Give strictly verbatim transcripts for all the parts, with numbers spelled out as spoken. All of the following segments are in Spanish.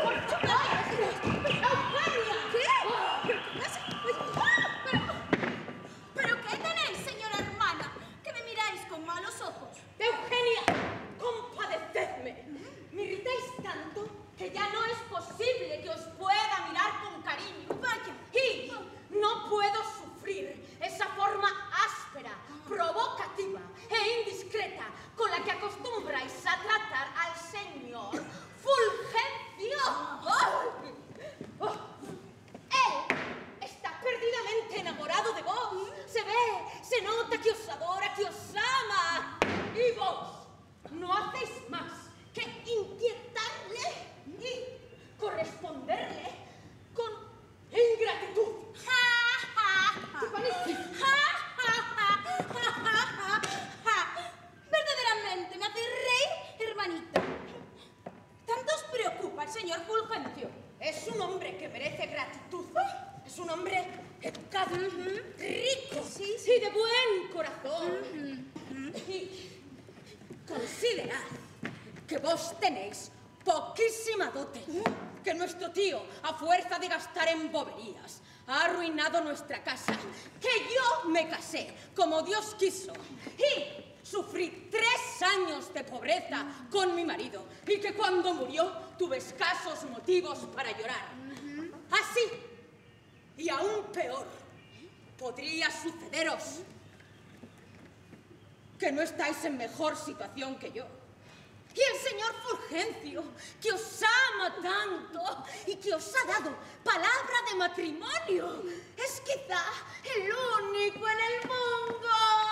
¿Pero qué tenéis, señora hermana? Que me miráis con malos ojos. Eugenia, compadecedme. Me irritáis tanto que ya no es posible que os pueda mirar con cariño. Vaya. Y no puedo sufrir esa forma áspera, provocativa e indiscreta con la que acostumbráis a tratar al señor Fulgencio. ¡Ay! ¡Oh! Él está perdidamente enamorado de vos. Se ve, se nota que os adora, que os ama. Y vos no hacéis más que inquietarle y corresponderle con ingratitud. ¡Ja, ja, ja! ¿Qué parece? ¡Ja, ja, ja, ja, ja, ja! Verdaderamente me hace reír, hermanito. ¿Tanto os preocupa el señor Fulgencio? Es un hombre que merece gratitud. Es un hombre educado, rico Sí, sí. y de buen corazón. Y considerad que vos tenéis poquísima dote, que nuestro tío, a fuerza de gastar en boberías, ha arruinado nuestra casa, que yo me casé como Dios quiso y sufrí tres años de pobreza con mi marido y que cuando murió tuve escasos motivos para llorar. Así, y aún peor, podría sucederos que no estáis en mejor situación que yo. Y el señor Fulgencio, que os ama tanto y que os ha dado palabra de matrimonio, es quizá el único en el mundo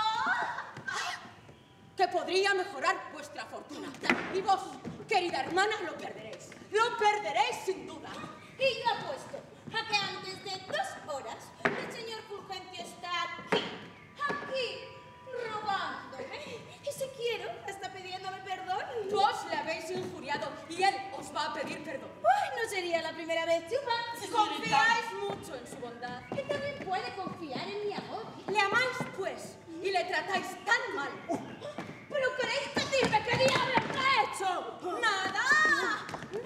que podría mejorar vuestra fortuna. Y vos, querida hermana, lo perderéis. Lo perderéis sin duda. Y yo apuesto a que antes de dos horas el señor Fulgencio está aquí, aquí, robándome. Y si quiero, hasta pidiéndome perdón. Vos le habéis injuriado y él os va a pedir perdón. Uy, no sería la primera vez, Chupa. Confiáis mucho en su bondad. Él también puede confiar en mi amor. Le amáis, pues, y le tratáis tan mal. ¿Pero queréis decirme qué diablos he hecho? ¡Nada!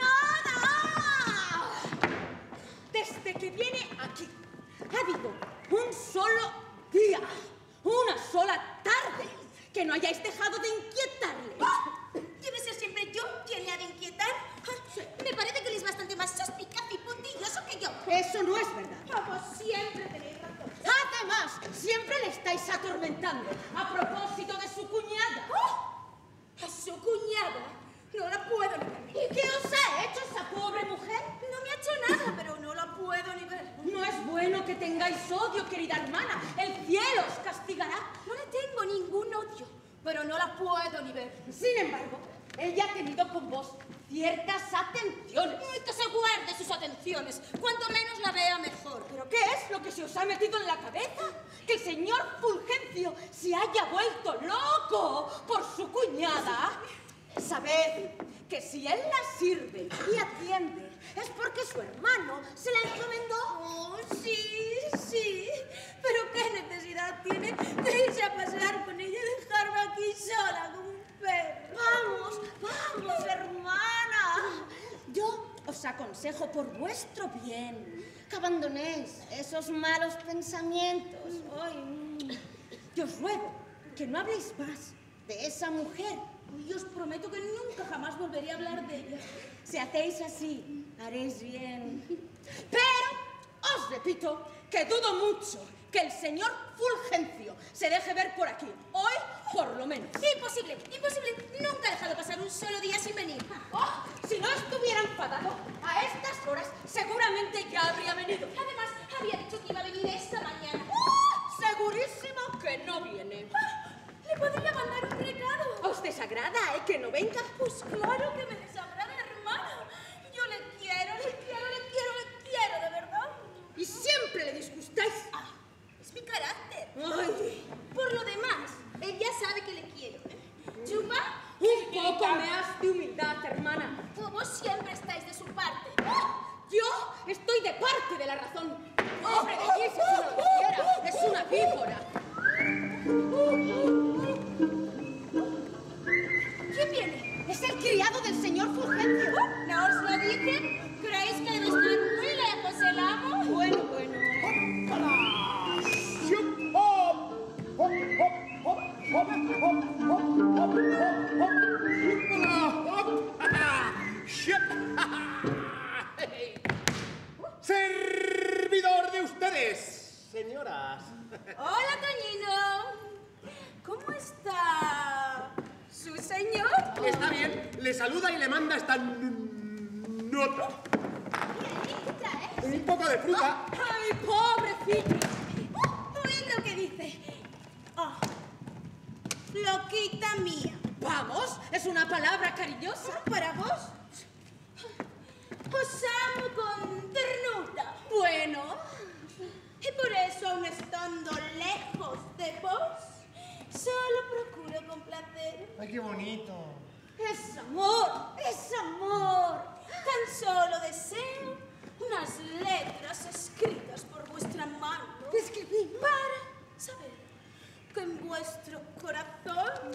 ¡Nada! Desde que viene aquí, ha habido un solo día, una sola tarde, que no hayáis dejado de inquietarle. ¿Debe ser siempre yo quien le ha de inquietar? Me parece que él es bastante más suspicaz y puntilloso que yo. Eso no es verdad. Como siempre tenéis razón. Además, siempre le estáis atormentando a propósito de su cuñada. ¡Oh! A su cuñada no la puedo ni ver. ¿Y qué os ha hecho esa pobre mujer? No me ha hecho nada, pero no la puedo ni ver. No es bueno que tengáis odio, querida hermana. El cielo os castigará. No le tengo ningún odio, pero no la puedo ni ver. Sin embargo, ella ha tenido con vos ciertas atenciones. Ay, que se guarde sus atenciones. Cuanto menos la vea, mejor. ¿Pero qué es lo que se os ha metido en la cabeza? ¿Que el señor Fulgencio se haya vuelto loco por su cuñada? Sabed que si él la sirve y atiende es porque su hermano se la encomendó. Oh, sí, sí. Pero qué necesidad tiene de irse a pasear con ella y dejarme aquí sola como un perro. Vamos, vamos, hermana. Yo os aconsejo por vuestro bien que abandonéis esos malos pensamientos. Ay, y os ruego que no habléis más de esa mujer. Y os prometo que nunca jamás volveré a hablar de ella. Si hacéis así, haréis bien. Pero os repito que dudo mucho que el señor Fulgencio se deje ver por aquí. Hoy, por lo menos. Imposible, imposible. Nunca he dejado pasar un solo día sin venir. Oh, si no estuviera enfadado, a estas horas seguramente ya habría venido. Además, había dicho que iba a venir esta mañana. ¡Oh! Segurísimo que no viene. ¿Le podría mandar un recado? ¿Os desagrada, eh, que no venga? Pues claro que me desagrada, hermano. Yo le quiero, le quiero, le quiero, le quiero, de verdad. Y siempre le disgustáis. Ah, es mi carácter. Ay, Por lo demás, él ya sabe que le quiero. ¿Chupa? un poco más de humildad, hermana. Vos siempre estáis de su parte. ¡Oh! Yo estoy de parte de la razón. Pobre de Gisela, si no lo quisiera, es una víbora. ¿Quién viene? Es el criado del señor Servidor de ustedes, señoras. Hola, Toñino. ¿Cómo está su señor? Está bien, le saluda y le manda esta nota. ¿Qué traes? Un poco de fruta. ¡Ay, pobrecito! Oíd lo que dice. Oh, loquita mía. Vamos, es una palabra cariñosa. ¿Para vos? Os amo con ternura. Bueno, Y por eso, aun estando lejos de vos, solo procuro complacer. Ay, qué bonito. es amor, es amor. Tan solo deseo unas letras escritas por vuestra mano. Escribí. Para saber que en vuestro corazón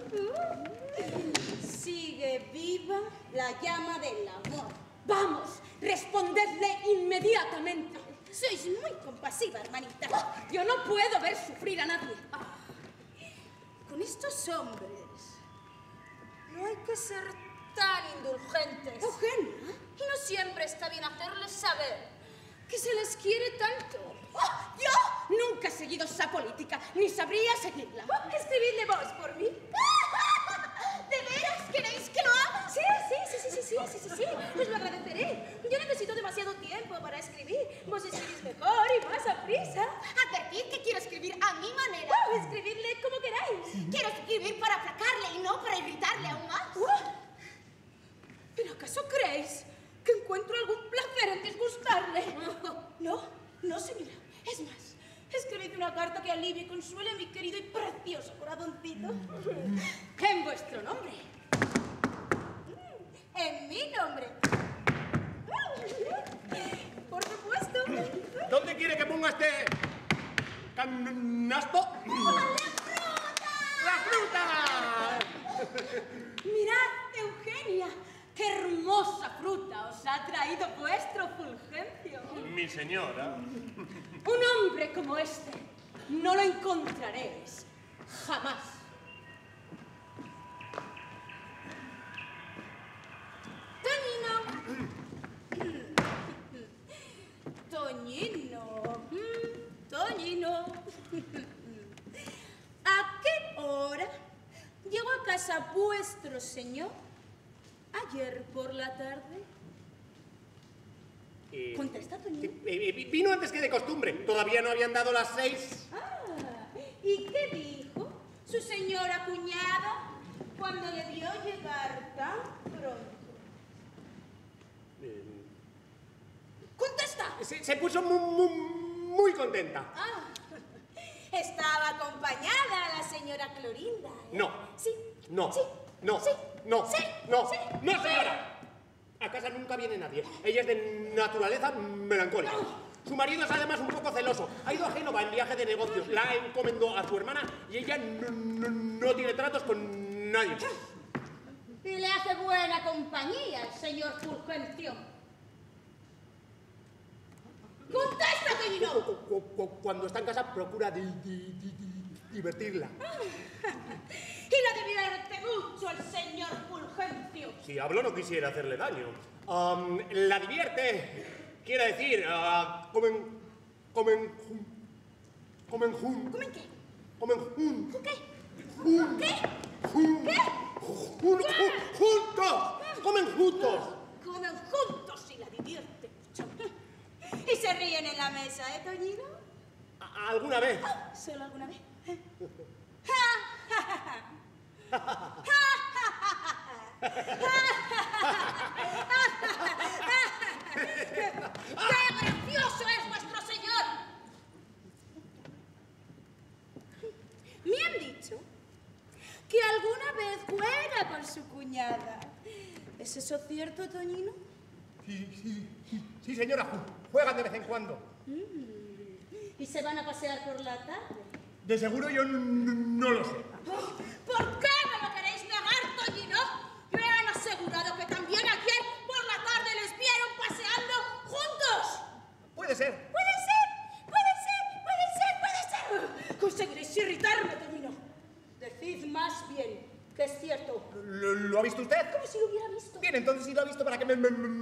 sigue viva la llama del amor. Vamos, respondedle inmediatamente. Sois muy compasiva, hermanita. Oh, yo no puedo ver sufrir a nadie. Ah, con estos hombres no hay que ser tan indulgentes. Eugenia. Y no siempre está bien hacerles saber que se les quiere tanto. Oh, yo nunca he seguido esa política, ni sabría seguirla. Oh, escribidle vos por mí. ¿De veras queréis que lo haga? Sí, sí, sí, sí, sí, sí, sí, sí, sí. Os lo agradeceré. Yo necesito demasiado tiempo para escribir. Vos escribís mejor y más a prisa. Advertid que quiero escribir a mi manera. Oh, escribidle como queráis. Quiero escribir para aplacarle y no para irritarle aún más. Oh, ¿pero acaso creéis que encuentro algún placer en disgustarle? No, no, señora. Es más, escribid una carta que alivie y consuele a mi querido y precioso corazoncito. En vuestro nombre. En mi nombre. Por supuesto. ¿Dónde quiere que ponga este canasto? ¡La fruta! Mirad, Eugenia, qué hermosa fruta os ha traído vuestro Fulgencio. Mi señora. Un hombre como este no lo encontraréis jamás. Toñino. Toñino. mm, Toñino. ¿A qué hora llegó a casa vuestro señor? ¿Ayer por la tarde? Eh, Contesta, Toñino. eh, eh, vino antes que de costumbre. Todavía no habían dado las seis. Ah, ¿y qué dijo su señora cuñada cuando le vio llegar tan pronto? Eh, ¡Contesta! se, se puso muy, muy, muy contenta. Ah, estaba acompañada la señora Clorinda. ¿eh? No. Sí. No. Sí. No. Sí. No. Sí. No. Sí. No, señora. A casa nunca viene nadie. Ella es de naturaleza melancólica. Su marido es además un poco celoso. Ha ido a Génova en viaje de negocios. La encomendó a su hermana y ella no, no, no tiene tratos con nadie. Y le hace buena compañía el señor Fulgencio. ¡Contesta, Toñino! Cu- cu- cu- Cuando está en casa procura di- di- di- di- divertirla. Y la divierte mucho el señor Fulgencio. Si hablo no quisiera hacerle daño. Am, la divierte. Quiere decir, ah, comen... Comen... jun- Comen jun... ¿Comen qué? Comen jun... ¿Qué? jun- ¿Qué? jun- ¿Qué? jun- jun- ¡Juntos! ¡Comen juntos! Comen juntos y la divierte mucho. Y se ríen en la mesa, ¿eh, Toñino? A- ¿Alguna vez? Ah, ¿solo alguna vez? ¡Qué gracioso es vuestro señor! Me han dicho que alguna vez juega con su cuñada. ¿Es eso cierto, Toñino? Sí, sí, sí, sí, señora. ju- Juegan de vez en cuando. ¿Y se van a pasear por la tarde? De seguro yo n- n- no lo sé. ¿Por qué me lo queréis negar, Toñino? Me han asegurado que también ayer por la tarde les vieron paseando juntos. Puede ser. Puede ser, puede ser, puede ser, puede ser. Conseguiréis irritarme, Toñino. Decid más bien que es cierto. ¿Lo, lo ha visto usted? Como si lo hubiera visto. Bien, entonces si lo ha visto, ¿para qué me, me- me-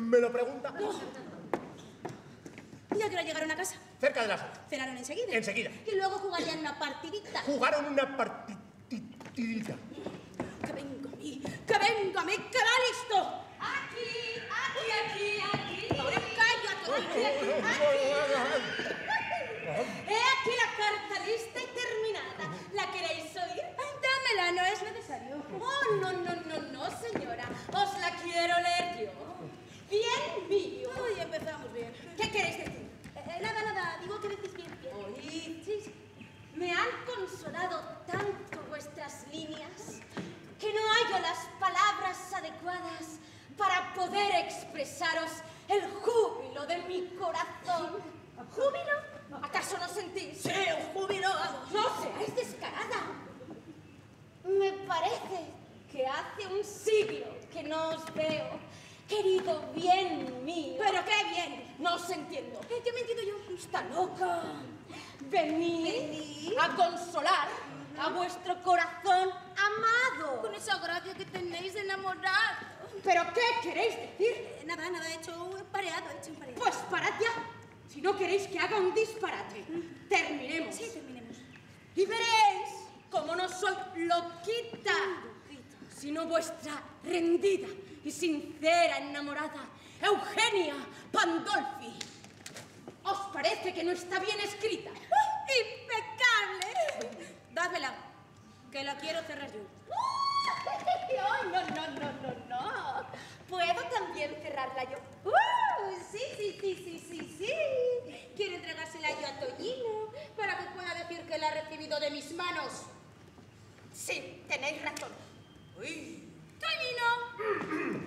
me lo pregunta. No. ¿Y a qué hora llegaron a casa? Cerca de las ocho. Cenaron enseguida. Enseguida. Y luego jugarían una partidita. Jugaron una partidita. Que venga a mí, que venga a mí, que va listo. Aquí, aquí, aquí, aquí. Ahora cállate. Aquí, aquí, aquí. He aquí la carta lista y terminada. ¿La queréis oír? Ay, dámela, no es necesario. Oh, no, no, no, no, señora. Os la quiero leer yo. Bien mío. Uy, empezamos bien. ¿Qué queréis decir? Eh, nada, nada, digo que decís bien, bien. Oíd, sí, sí. Me han consolado tanto vuestras líneas que no hallo las palabras adecuadas para poder expresaros el júbilo de mi corazón. ¿Júbilo? ¿Acaso no sentís? Sí, un júbilo, vamos. No seáis descarada. Me parece que hace un siglo que no os veo, querido bien mío. Pero qué bien. No os entiendo. ¿Eh, ¿Qué me entiendo yo? Está loca. Venid Venid. a consolar a vuestro corazón amado. Con esa gracia que tenéis de enamorar. ¿Pero qué queréis decir? Eh, nada, nada, he hecho un pareado, he hecho un pareado. Pues parad ya. Si no queréis que haga un disparate, terminemos. Sí, terminemos. Y veréis cómo no soy loquita, sino vuestra rendida y sincera enamorada, Eugenia Pandolfi. ¿Os parece que no está bien escrita? ¡Impecable! Dádmela, que la quiero cerrar yo. Oh, no, no, no, no, no. ¿Puedo también cerrarla yo? ¡Uh! Sí, sí, sí, sí, sí, sí. Quiero entregársela yo a Toñino para que pueda decir que la ha recibido de mis manos. Sí, tenéis razón. Uy. ¡Toñino!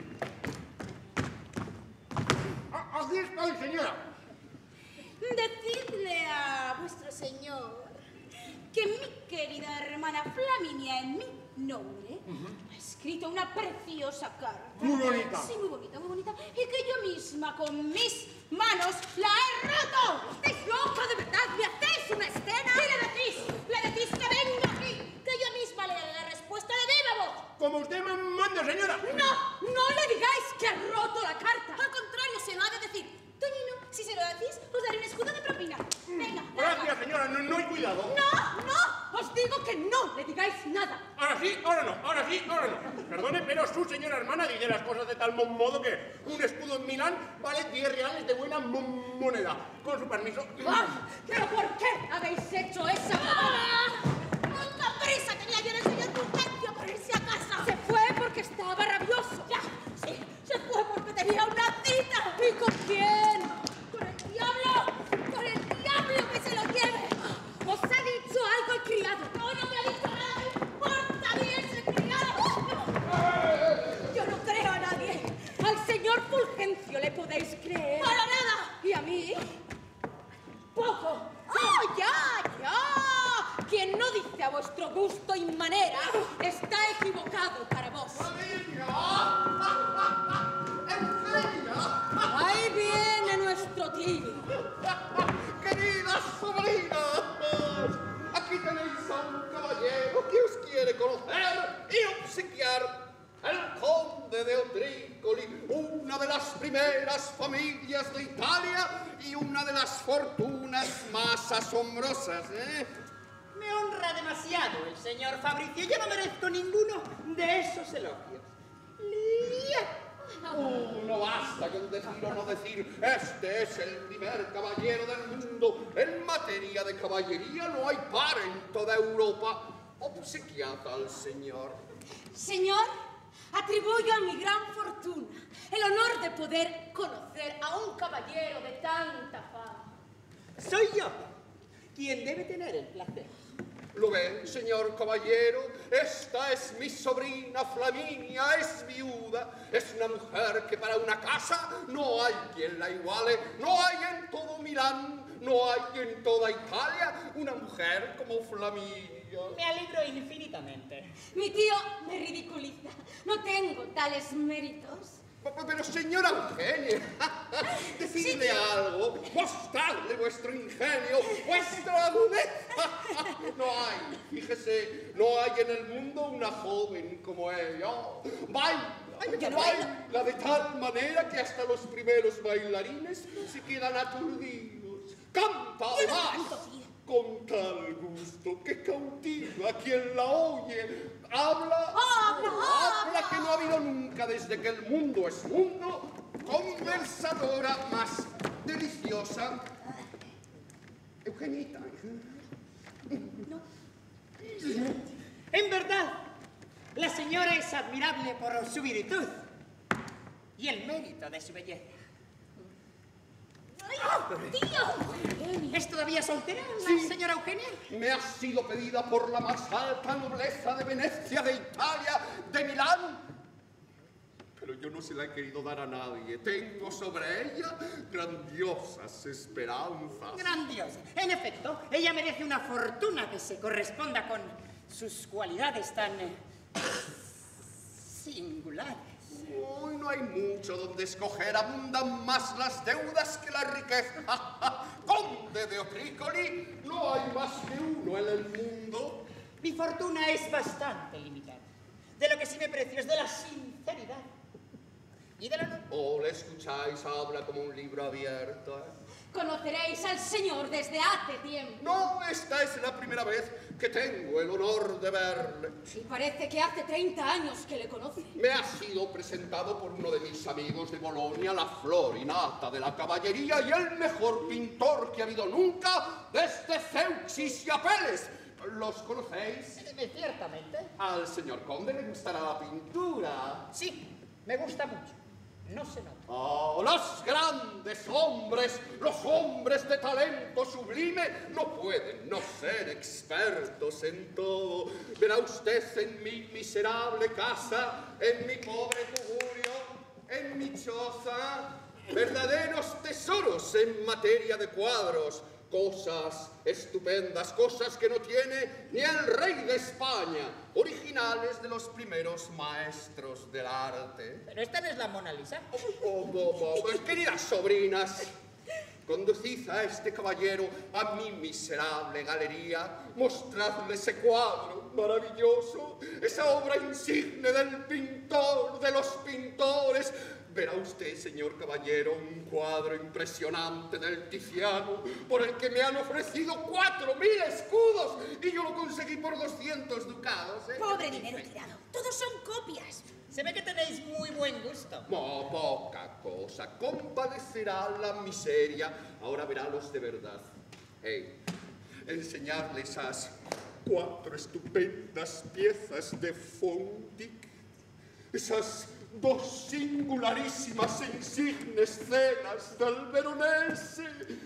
Aquí estoy, señora. Decidle a vuestro señor que mi querida hermana Flaminia en mi nombre ha escrito una preciosa carta. Muy bonita. Sí, muy bonita, muy bonita. Y que yo misma con mis manos la he roto. ¿Estáis loca de verdad? ¿Me hacéis una escena? ¿Qué le decís? Le decís que venga aquí, que yo misma le daré la respuesta de viva voz. Como usted me manda, señora. No, no le digáis que ha roto la carta. Al contrario, se lo ha de decir. Toñino, si se lo decís, os daré un escudo de propina. Venga, Gracias, señora. No, no hay cuidado. No, no, os digo que no le digáis nada. Ahora sí, ahora no. Ahora sí, ahora no. Perdone, pero su señora hermana dice las cosas de tal mo- modo que un escudo en Milán vale diez reales de buena mo- moneda. Con su permiso. ¡Ay! ¿Pero por qué habéis hecho esa ¡Ah! ¡Mucha prisa tenía yo en enseñar tu urgencia por irse a casa! Se fue porque estaba rabioso. ¡Ya! Sí, se fue porque tenía una cita. ¿Y con quién? ¡Con el diablo! ¡Con el diablo que se lo lleve! ¿Os ha dicho algo el criado? ¡No, no me ha dicho nada! ¡Me importa a mí ese criado! Yo no creo a nadie. Al señor Fulgencio le podéis creer. ¡Para nada! ¿Y a mí? Poco. ¡Oh, ya, ya! Quien no dice a vuestro gusto y manera está equivocado para vos. Ahí viene nuestro tío. Queridas sobrinas, aquí tenéis a un caballero que os quiere conocer y obsequiar. El conde de Otricoli, una de las primeras familias de Italia y una de las fortunas más asombrosas, ¿eh? Me honra demasiado el señor Fabricio. Yo no merezco ninguno de esos elogios. Uh, no basta con decir o no decir, este es el primer caballero del mundo. En materia de caballería no hay par en toda Europa. Obsequiad al señor. Señor, atribuyo a mi gran fortuna el honor de poder conocer a un caballero de tanta fama. Soy yo quien debe tener el placer. ¿Lo ven, señor caballero? Esta es mi sobrina Flaminia, es viuda. Es una mujer que para una casa no hay quien la iguale. No hay en todo Milán, no hay en toda Italia una mujer como Flaminia. Me alegro infinitamente. Mi tío me ridiculiza. No tengo tales méritos. Pero, señora Eugenia, decidle algo, mostradle vuestro ingenio, vuestra agudeza. No hay, fíjese, no hay en el mundo una joven como ella. Baila, Yo no bailo. Baila de tal manera que hasta los primeros bailarines se quedan aturdidos. Canta Yo no además canto, tía. con tal gusto que cautiva a quien la oye. Habla, Habla, habla que no ha habido nunca desde que el mundo es mundo conversadora más deliciosa. Eugenita. En verdad, la señora es admirable por su virtud y el mérito de su belleza. ¡Ay, tío! ¿Es todavía soltera la Sí. señora Eugenia? Me ha sido pedida por la más alta nobleza de Venecia, de Italia, de Milán. Pero yo no se la he querido dar a nadie. Tengo sobre ella grandiosas esperanzas. Grandiosa. En efecto, ella merece una fortuna que se corresponda con sus cualidades tan eh, singulares. Hoy no hay mucho donde escoger, abundan más las deudas que la riqueza. Conde de Otricoli, no hay más que uno en el mundo. Mi fortuna es bastante limitada. De lo que sí me precio es de la sinceridad y del honor. Oh, le escucháis, habla como un libro abierto. ¿eh? Conoceréis al señor desde hace tiempo. No, esta es la primera vez que tengo el honor de verle. Y parece que hace treinta años que le conoce. Me ha sido presentado por uno de mis amigos de Bolonia, la flor y nata de la caballería y el mejor pintor que ha habido nunca desde Zeuxis y Apeles. ¿Los conocéis? Eh, Ciertamente. Al señor conde le gustará la pintura. Sí, me gusta mucho. No se nota. Oh, los grandes hombres, los hombres de talento sublime, no pueden no ser expertos en todo. Verá usted en mi miserable casa, en mi pobre tugurio, en mi choza, verdaderos tesoros en materia de cuadros. Cosas estupendas, cosas que no tiene ni el rey de España, originales de los primeros maestros del arte. Pero esta no es la Mona Lisa. Oh, oh, oh, pues, queridas sobrinas, conducid a este caballero a mi miserable galería, mostradle ese cuadro maravilloso, esa obra insigne del pintor de los pintores. Verá usted, señor caballero, un cuadro impresionante del Tiziano, por el que me han ofrecido cuatro mil escudos y yo lo conseguí por doscientos ducados. ¿eh? Pobre dinero tirado. Todos son copias. Se ve que tenéis muy buen gusto. No, poca cosa. Compadecerá la miseria. Ahora verá los de verdad. Hey, enseñarle esas cuatro estupendas piezas de Fontic. Esas dos singularísimas e insignes cenas del Veronese.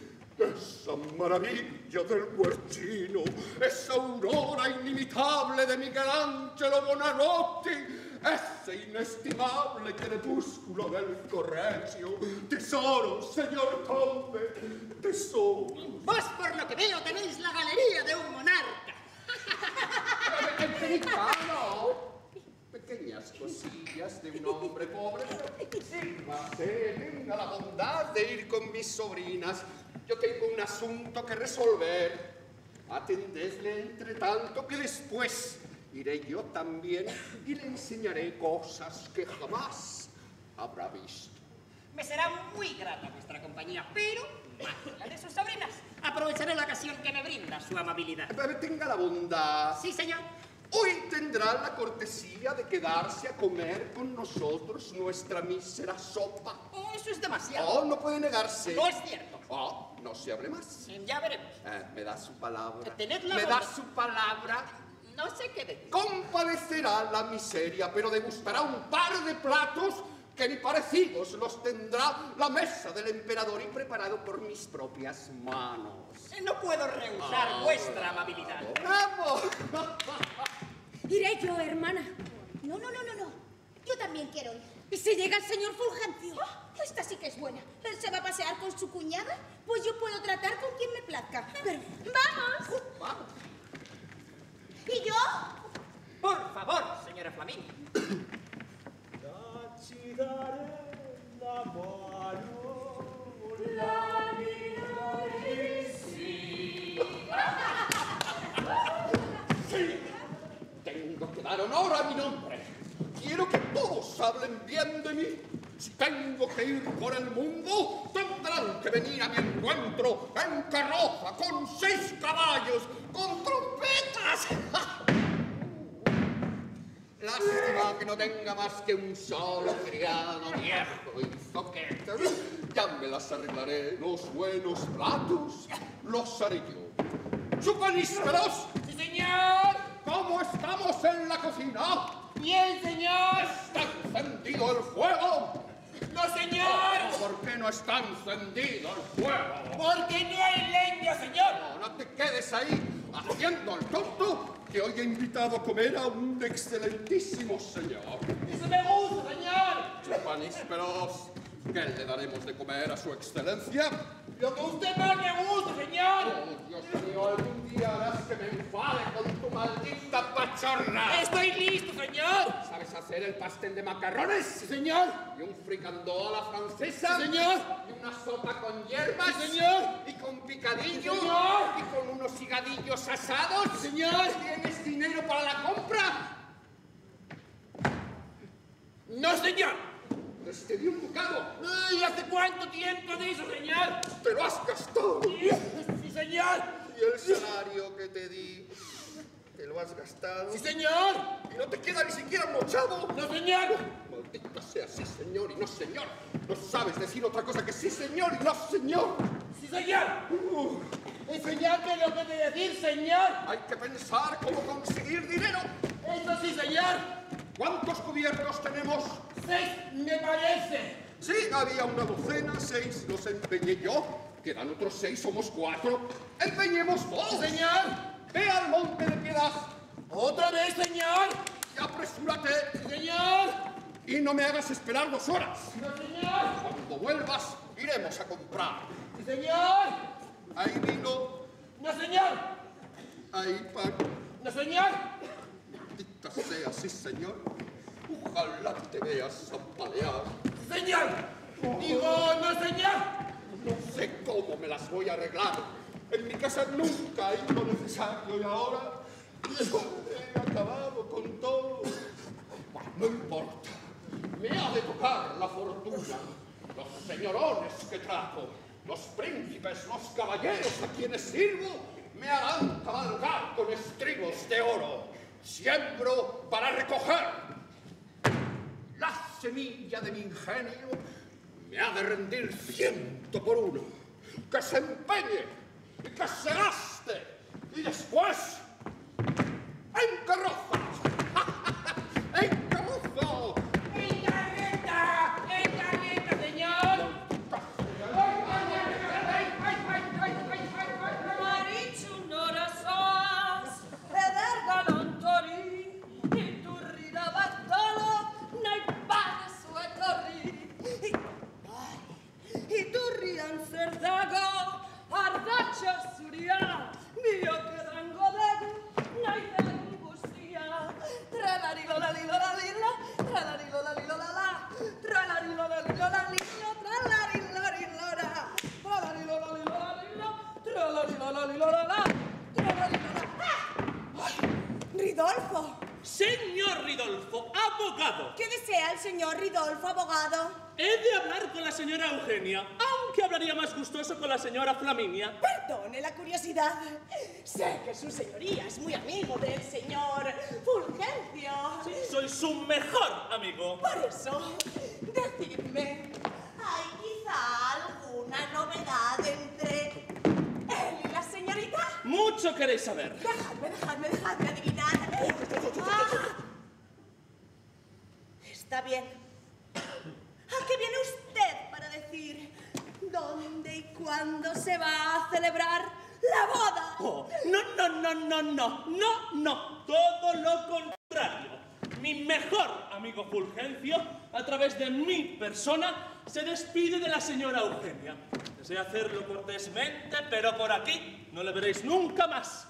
Esa maravilla del Guercino. Esa aurora inimitable de Michelangelo Buonarroti. Ese inestimable crepúsculo del Correggio. Tesoros, señor conde, tesoros. Vos, por lo que veo, tenéis la galería de un monarca. No, pequeñas cosillas de un hombre pobre. Sírvase, tenga la bondad de ir con mis sobrinas. Yo tengo un asunto que resolver. Atendedle entre tanto que después iré yo también y le enseñaré cosas que jamás habrá visto. Me será muy grata vuestra compañía, pero más que la de sus sobrinas. Aprovecharé la ocasión que me brinda su amabilidad. Pero tenga la bondad. Sí, señor. Hoy tendrá la cortesía de quedarse a comer con nosotros nuestra mísera sopa. Oh, eso es demasiado. Oh, no puede negarse. No es cierto. Oh, no se hable más. Ya veremos. Eh, me da su palabra. Tened la me bondad. da su palabra. No sé qué decir. Compadecerá la miseria, pero degustará un par de platos que ni parecidos los tendrá la mesa del emperador y preparado por mis propias manos. No puedo rehusar Ah, vuestra amabilidad. ¡Bravo! Iré yo, hermana. No, no, no, no, no. Yo también quiero ir. ¿Y si llega el señor Fulgencio? Oh, esta sí que es buena. ¿Él se va a pasear con su cuñada? Pues yo puedo tratar con quien me plazca. Pero, ¡vamos! Vamos. ¿Y yo? Por favor, señora Flamingo. Sí, tengo que dar honor a mi nombre. Quiero que todos hablen bien que ir por el mundo, tendrán que venir a mi encuentro en carroza, con seis caballos, con trompetas. Lástima que no tenga más que un solo criado viejo y zoquete. Ya me las arreglaré, los buenos platos los haré yo. ¡Chupanísperos! ¡Sí, señor! ¿Cómo estamos en la cocina? ¡Bien, señor! ¿Está encendido el fuego? ¡No, señor! ¿Por qué no está encendido el fuego? ¡Porque no hay leña, señor! No, no te quedes ahí haciendo el tonto, que hoy he invitado a comer a un excelentísimo señor. ¡Eso me gusta, señor! Chupanísperos, ¿qué le daremos de comer a su excelencia? Lo que usted más me gusta, señor. Oh, Dios mío, algún día harás que me enfade con tu maldita pachorra. Estoy listo, señor. ¿Sabes hacer el pastel de macarrones? Sí, señor. Y un fricandó a la francesa. Sí, señor. Y una sopa con hierbas. Sí, señor. Y con picadillo. Sí, señor. Y con unos higadillos asados. Sí, señor. ¿Tienes dinero para la compra? No, señor. Pues te di un bocado. ¿Y hace cuánto tiempo de eso, señor? Te lo has gastado. Sí, sí, señor. Y el salario que te di, te lo has gastado. Sí, señor. Y no te queda ni siquiera mochado. No, señor. Maldita sea, sí señor y no señor. No sabes decir otra cosa que sí señor y no señor. Sí, señor. ¿Y señor qué es lo que de decir, señor? Hay que pensar cómo conseguir dinero. Eso sí, señor. ¿Cuántos cubiertos tenemos? Seis, me parece. Sí, había una docena, seis los empeñé yo. Quedan otros seis, somos cuatro. Empeñemos dos. Señor. Ve al Monte de Piedad. ¿Otra vez, señor? Y apresúrate. Señor. Y no me hagas esperar dos horas. No, señor. Cuando vuelvas, iremos a comprar. Sí, señor. Hay vino, No, señor. hay pan. No, señor. Maldita sea, sí, señor. Ojalá te veas apaleado. Señor. Digo, no, señor. No sé cómo me las voy a arreglar. En mi casa nunca hay lo necesario y ahora he acabado con todo. Bueno, no importa. Me ha de tocar la fortuna. Los señorones que trajo, los príncipes, los caballeros a quienes sirvo, me harán cabalgar con estribos de oro. Siembro para recoger. La semilla de mi ingenio me ha de rendir ciento por uno. Que se empeñe y que se gaste. Y después, ¡en carroza! ¡En carroza! ¡En carreta! ¡En carreta, señor! Marichunora sos, eder galantori, iturri da battolo, nei pane sue torri. Iturri anserdago, ardaccio suria, mio che rango dego, nei degu bustia. Tralarilo la lilo la lilla, tralarilo la lilo la la, tralarilo la lilo la lilla, tralarilo la lilo la, tralarilo la lilo la lilla, tralarilo la lilo la la, tralarilo la la. ¡Ay! ¡Ridolfo! Señor Ridolfo, abogado. ¿Qué desea el señor Ridolfo, abogado? He de hablar con la señora Eugenia, aunque hablaría más gustoso con la señora Flaminia. Perdone la curiosidad. Sé que su señoría es muy amigo del señor Fulgencio. Sí, soy su mejor amigo. Por eso, decidme, ¿hay quizá alguna novedad entre él y la señorita? Mucho queréis saber. Dejadme, dejadme, dejadme adivinar. Ah, está bien. ¿A qué viene usted para decir dónde y cuándo se va a celebrar la boda? Oh, no, no, no, no, no, no, no. Todo lo contrario. Mi mejor amigo Fulgencio, a través de mi persona, se despide de la señora Eugenia. Deseo hacerlo cortésmente, pero por aquí no le veréis nunca más.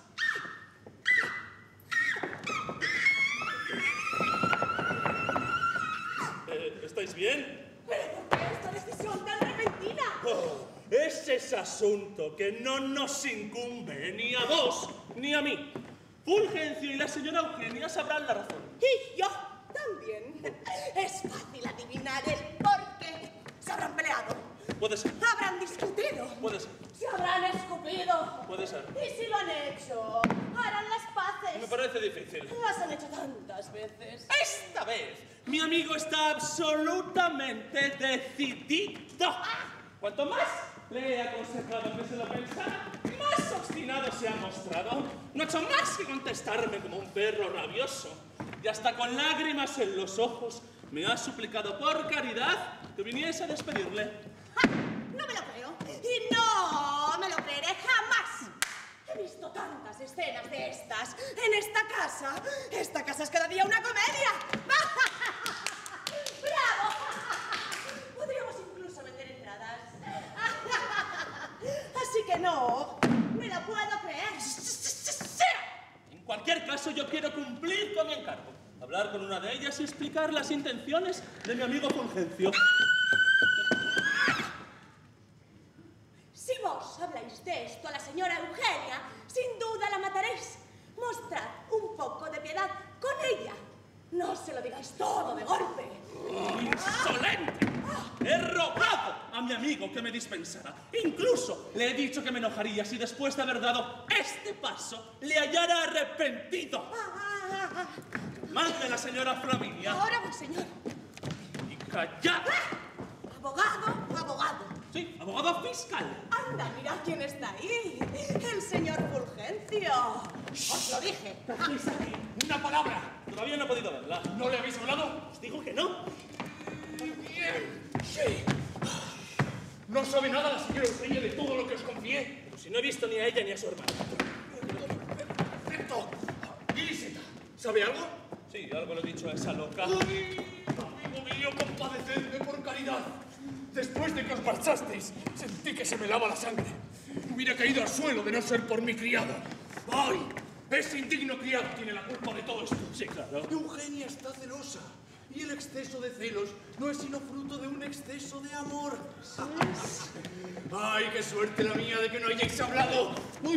Eh, ¿Estáis bien? ¿Pero por qué esta decisión tan repentina? Oh, ese es asunto que no nos incumbe ni a vos ni a mí. Fulgencio y la señora Eugenia sabrán la razón. Y yo también. Es fácil adivinar el porqué. Se habrán peleado. Puede ser. Habrán discutido. Puede ser. Se habrán escupido. Puede ser. Y si lo han hecho, harán las paces. Me parece difícil. Las han hecho tantas veces. Esta vez, mi amigo está absolutamente decidido. Cuanto más le he aconsejado que se lo pensara, más obstinado se ha mostrado. No ha hecho más que contestarme como un perro rabioso. Y hasta con lágrimas en los ojos me ha suplicado por caridad que viniese a despedirle. ¡Ja! No me lo creo. Y no me lo creeré jamás. He visto tantas escenas de estas en esta casa. Esta casa es cada día una comedia. ¡Bravo! Podríamos incluso vender entradas. Así que no, me lo puedo creer. En cualquier caso, yo quiero cumplir con mi encargo. Hablar con una de ellas y explicar las intenciones de mi amigo Fulgencio. Si vos habláis de esto a la señora Eugenia, sin duda la mataréis. Mostrad un poco de piedad con ella. No se lo digáis todo de golpe. ¡Insolente! He rogado a mi amigo que me dispensara. Incluso le he dicho que me enojaría si después de haber dado este paso le hallara arrepentido. Mande la señora Flaminia. Ahora voy, señor. Y callad. Abogado, abogado. Sí, abogado fiscal. Anda, mirad quién está ahí. El señor Fulgencio. Os lo dije. ¿Qué aquí? Una palabra. Todavía no he podido verla. ¿No le habéis hablado? Os digo que no. Bien. Sí. No sabe nada la señora Eugenia de todo lo que os confié. Pero si no he visto ni a ella ni a su hermano. Perfecto. ¿Y Liseta? ¿Sabe algo? Sí, algo le he dicho a esa loca. ¡Uy! Amigo mío, compadecedme por caridad. Después de que os marchasteis, sentí que se me lava la sangre. Hubiera caído al suelo de no ser por mi criado. ¡Ay! Ese indigno criado tiene la culpa de todo esto. Sí, claro. Eugenia está celosa. Y el exceso de celos no es sino fruto de un exceso de amor. ¡Ay, qué suerte la mía de que no hayáis hablado!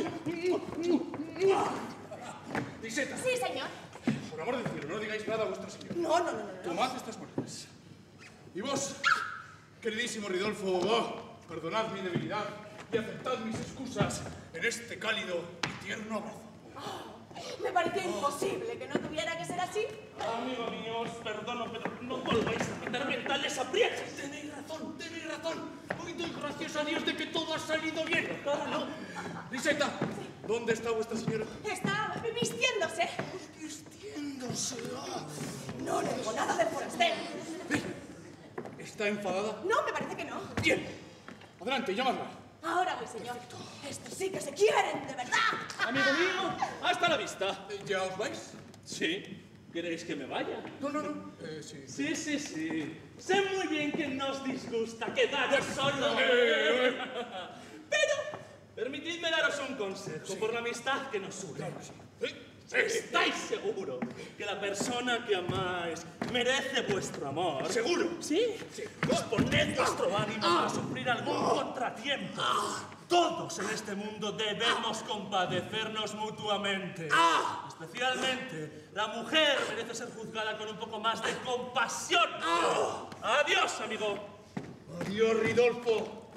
Liseta, Sí, señor. por amor del cielo, no digáis nada a vuestra señora. No, no, no, no. Tomad estas monedas. Y vos, queridísimo Ridolfo, oh, perdonad mi debilidad y aceptad mis excusas en este cálido y tierno abrazo. Me parecía imposible que no tuviera que ser así. Amigo mío, os perdono, pero no volváis a meterme en tales aprietos. Tenéis razón, tenéis razón. Hoy doy gracias a Dios de que todo ha salido bien. ¿No? Liseta, ¿dónde está vuestra señora? Está vistiéndose. Vistiéndose. No le digo nada del forastero. ¿Está enfadada? No, me parece que no. Bien. Adelante, llamadla. Ahora voy, señor. Estos sí que se quieren, de verdad. Amigo mío, hasta la vista. ¿Ya os vais? Sí. ¿Queréis que me vaya? No, no, no. Eh, sí. Sí, sí, sí. Sé muy bien que nos disgusta quedaros solo. Eh, eh. Pero permitidme daros un consejo por la amistad que nos une. Sí, sí. ¿Estáis seguros que la persona que amáis merece vuestro amor? ¿Seguro? ¿Sí? Sí. Pues poned vuestro ánimo a sufrir algún contratiempo. Todos en este mundo debemos compadecernos mutuamente. Especialmente, la mujer merece ser juzgada con un poco más de compasión. Adiós, amigo. Adiós, Ridolfo.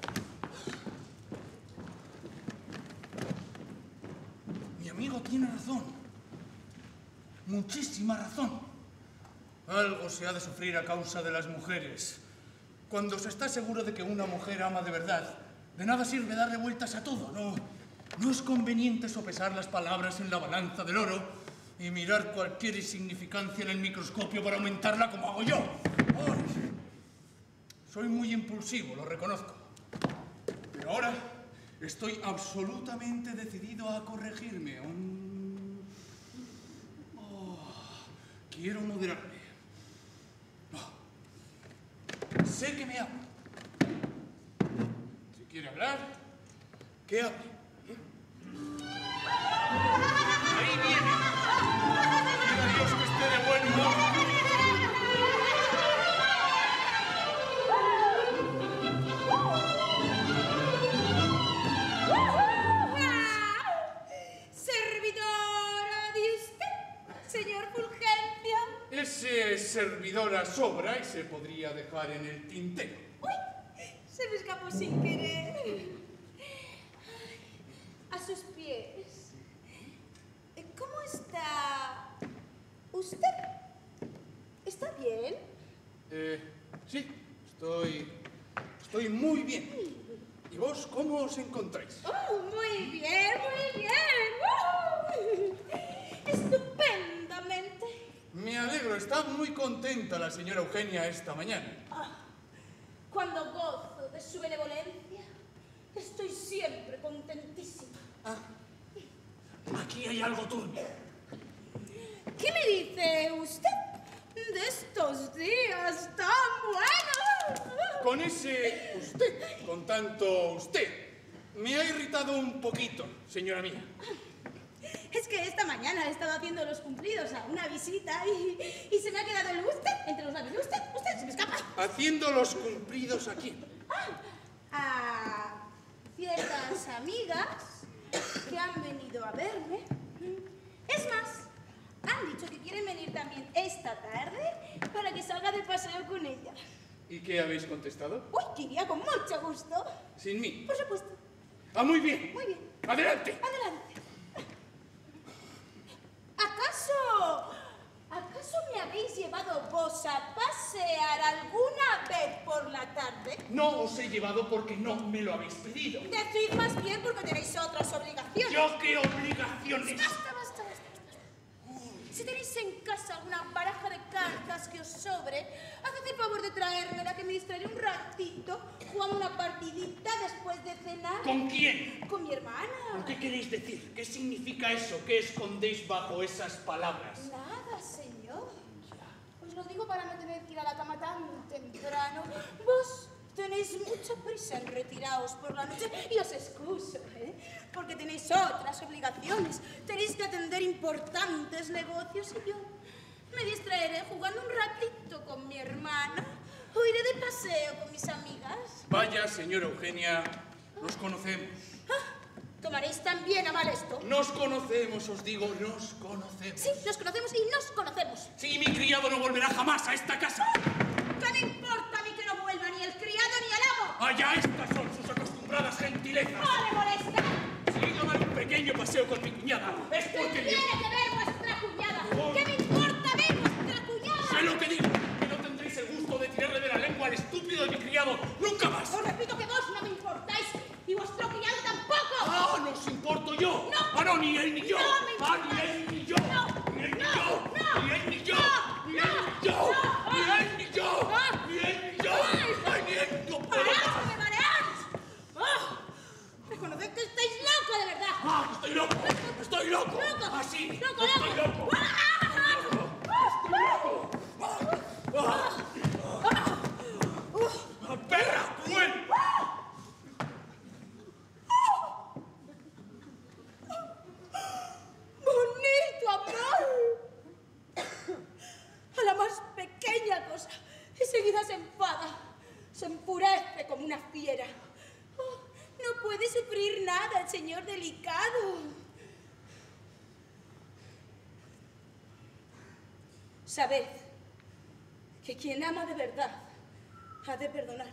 Mi amigo tiene razón. Muchísima razón. Algo se ha de sufrir a causa de las mujeres. Cuando se está seguro de que una mujer ama de verdad, de nada sirve darle vueltas a todo, ¿no? No es conveniente sopesar las palabras en la balanza del oro y mirar cualquier insignificancia en el microscopio para aumentarla como hago yo. Ay, soy muy impulsivo, lo reconozco. Pero ahora estoy absolutamente decidido a corregirme. Mm. Oh, quiero moderarme. Oh. Sé que me habla. Si quiere hablar, que hable. Ahí viene. Quiera Dios que esté de buen humor. ¿Servidora de usted, señor Fulgencio? Ese servidor a sobra y se podría dejar en el tintero. Uy, amo sin querer. Ay, a sus pies. ¿Cómo está usted? ¿Está bien? Eh, sí, estoy... estoy muy bien. ¿Y vos cómo os encontráis? Oh, muy bien, muy bien. Uh, estupendamente. Me alegro, está muy contenta la señora Eugenia esta mañana. Ah, cuando gozo de su benevolencia, estoy siempre contentísima. Ah, aquí hay algo turbio. ¿Qué me dice usted de estos días tan buenos? Con ese usted, con tanto usted, me ha irritado un poquito, señora mía. Es que esta mañana he estado haciendo los cumplidos a una visita y, y se me ha quedado el usted entre los labios. Usted, usted, se me escapa. Haciendo los cumplidos aquí. A ciertas amigas que han venido a verme. Es más, han dicho que quieren venir también esta tarde para que salga de paseo con ellas. ¿Y qué habéis contestado? Uy, que iría con mucho gusto. Sin mí. Por supuesto. Ah, muy bien. Muy bien. Adelante. Adelante. ¿Acaso, acaso me habéis llevado vos a pasear alguna vez por la tarde? No os he llevado porque no me lo habéis pedido. Decid más bien porque tenéis otras obligaciones. ¿Yo qué obligaciones? Basta, basta, basta, basta. Si tenéis en casa alguna baraja de cartas que os sobre, haced el favor de traérmela, que me distraeré un ratito jugando una partidita después de cenar. ¿Con quién? Con mi hermana. ¿Qué queréis decir? ¿Qué significa eso? ¿Qué escondéis bajo esas palabras? Nada, señor. Os lo digo para no tener que ir a la cama tan temprano. Vos tenéis mucha prisa en retiraos por la noche y os excuso, ¿eh? Porque tenéis otras obligaciones. Tenéis que atender importantes negocios y yo me distraeré jugando un ratito con mi hermana o iré de paseo con mis amigas. Vaya, señora Eugenia, nos conocemos. Ah, ¿tomaréis también a mal esto? Nos conocemos, os digo, nos conocemos. Sí, nos conocemos y nos conocemos. Sí, mi criado no volverá jamás a esta casa. ¿Qué me importa a mí que no vuelva ni el criado ni el amo? Allá estas son sus acostumbradas gentilezas. ¡No me molesta! Si he ido a dar un pequeño paseo con mi cuñada, es ¿Qué porque... tiene que ver vuestra cuñada? ¿Qué me importa a mí vuestra cuñada? Sé lo que digo, que no tendréis el gusto de tirarle de la lengua al estúpido de mi criado nunca más. Os repito que vos no me importáis y vuestro criado tampoco. ¡Ah, no os importo yo! No. ¡Ah, no, ni él ni yo! No me ¡Ah, ni él ni yo! No. ¡Ni él ni No. yo! No. ¡Ni él ni yo! No. ¡Ni él ni yo! No. ¡Ni él ni yo! No. ¡Ni él ni yo! ¡Ay, ni él! ¡No puedo! ¡Mareaos, me mareáis! ¡Ah! Reconoced que estáis loco de verdad. ¡Ah, estoy loco! ¡Estoy loco! ¡Loco! ¡Ah, sí! ¡Loco, ¡Estoy loco! loco! ¡Perra cruel! ¡Bonito amor! A la más pequeña cosa, enseguida se enfada, se enfurece como una fiera. Oh, no puede sufrir nada el señor delicado. Sabed que quien ama de verdad ha de perdonar.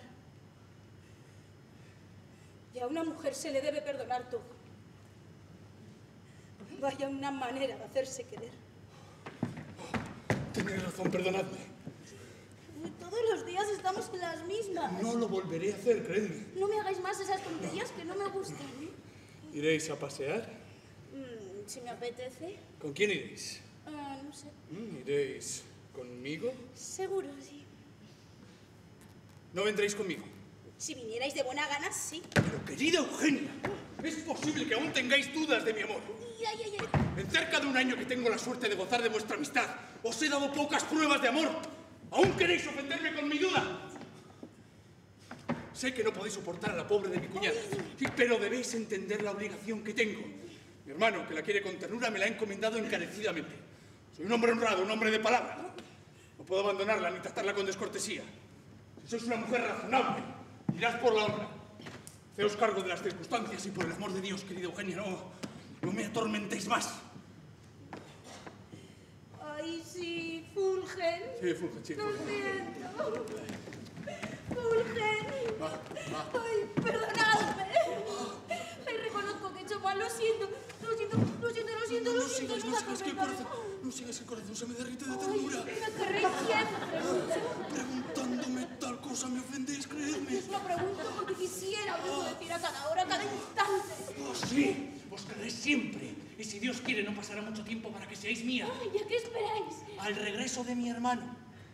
Y a una mujer se le debe perdonar todo. Vaya una manera de hacerse querer. Tenéis razón, perdonadme. Todos los días estamos en las mismas. No lo volveré a hacer, creedme. No me hagáis más esas tonterías que no me gustan, ¿eh? ¿Iréis a pasear? Mm, si me apetece. ¿Con quién iréis? Ah, no sé. Mm, ¿Iréis conmigo? Seguro, sí. ¿No vendréis conmigo? Si vinierais de buena gana, sí. Pero, querida Eugenia, ¿es posible que aún tengáis dudas de mi amor? Ay, ay, ay. En cerca de un año que tengo la suerte de gozar de vuestra amistad, os he dado pocas pruebas de amor. ¿Aún queréis ofenderme con mi duda? Sé que no podéis soportar a la pobre de mi cuñada, sí, pero debéis entender la obligación que tengo. Mi hermano, que la quiere con ternura, me la ha encomendado encarecidamente. Soy un hombre honrado, un hombre de palabra. No puedo abandonarla ni tratarla con descortesía. Si sois una mujer razonable, irás por la honra. Haceos cargo de las circunstancias y por el amor de Dios, querida Eugenia, no, no me atormentéis más. Ay, sí, Fulgen. Sí, Fulgen, sí, Lo Fulgen. siento. Fulgencio. Ay, perdonadme. Ay, reconozco que he hecho mal, lo siento. Lo siento, lo siento, lo siento, lo No siento. sigas, no sigas, que el corazón, no sigas, el corazón se me derrite de ternura. Ay, me querréis siempre mucho. Preguntándome tal cosa me ofendéis, creedme. Os lo pregunto porque quisiera oírlo decir a cada hora, a cada instante. Oh, sí, os queréis siempre. Y si Dios quiere, no pasará mucho tiempo para que seáis mía. Ay, ¿y a qué esperáis? Al regreso de mi hermano.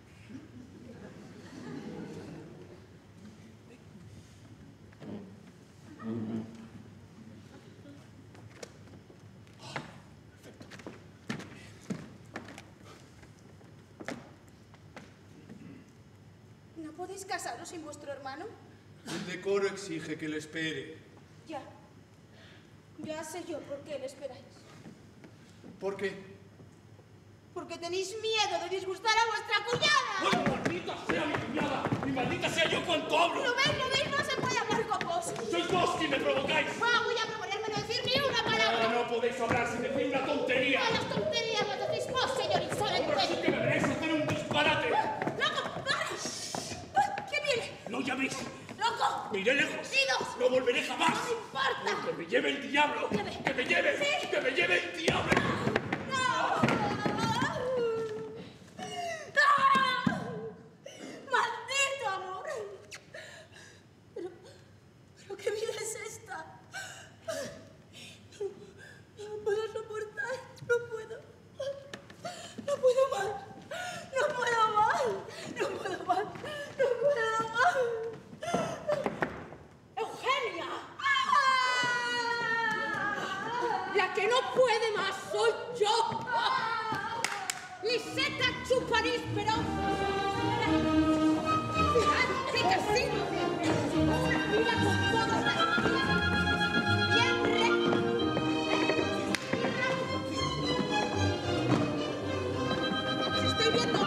¿No podéis casaros sin vuestro hermano? El decoro exige que le espere. Ya. Ya sé yo por qué le esperáis. ¿Por qué? Porque tenéis miedo de disgustar a vuestra cuñada. ¡Ay, maldita sea mi cuñada! ¡Y maldita sea yo cuanto hablo! ¿Lo veis? ¿Lo veis? No se puede hablar con vos. ¡Sois vos quien me provocáis! No voy a proponerme no decir ni una Ah, palabra. no podéis hablar sin decir una tontería. A las tonterías las decís vos, señor Ahora sí insolente. que me veréis hacer un disparate. ¡Loco! ¡Para! ¿Qué viene? No llaméis. ¡Loco! Me iré lejos. ¡Idos! No volveré jamás. ¡No importa! Que me lleve el diablo. Lleve. Que me lleve. Sí. Que me lleve el diablo. ¡No! ¡Maldito amor! Pero, pero ¿qué vida es esta? No, no puedo soportar, no puedo. No puedo más, no puedo más, no puedo más, no puedo más. ¡Eugenia! La que no puede más soy yo. Liseta Chupaníspero. ¡Qué casino! Una fila con todas las filas. Bien recto. Os estoy viendo.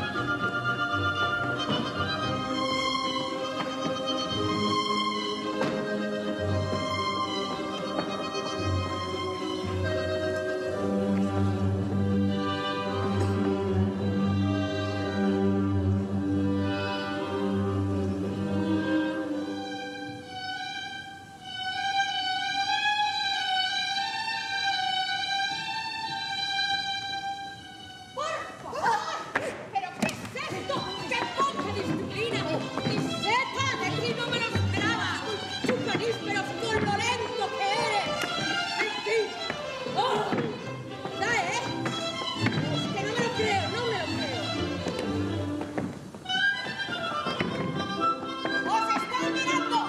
¡Por favor! ¿Pero qué es esto? ¡Qué poca disciplina! ¡Liseta, de ti no me lo esperaba! ¡Chupanísperos con lo lento que eres! ¡En fin! ¡Oh! ¡Da, eh! Es que no me lo creo, no me lo creo. ¡Os estoy mirando!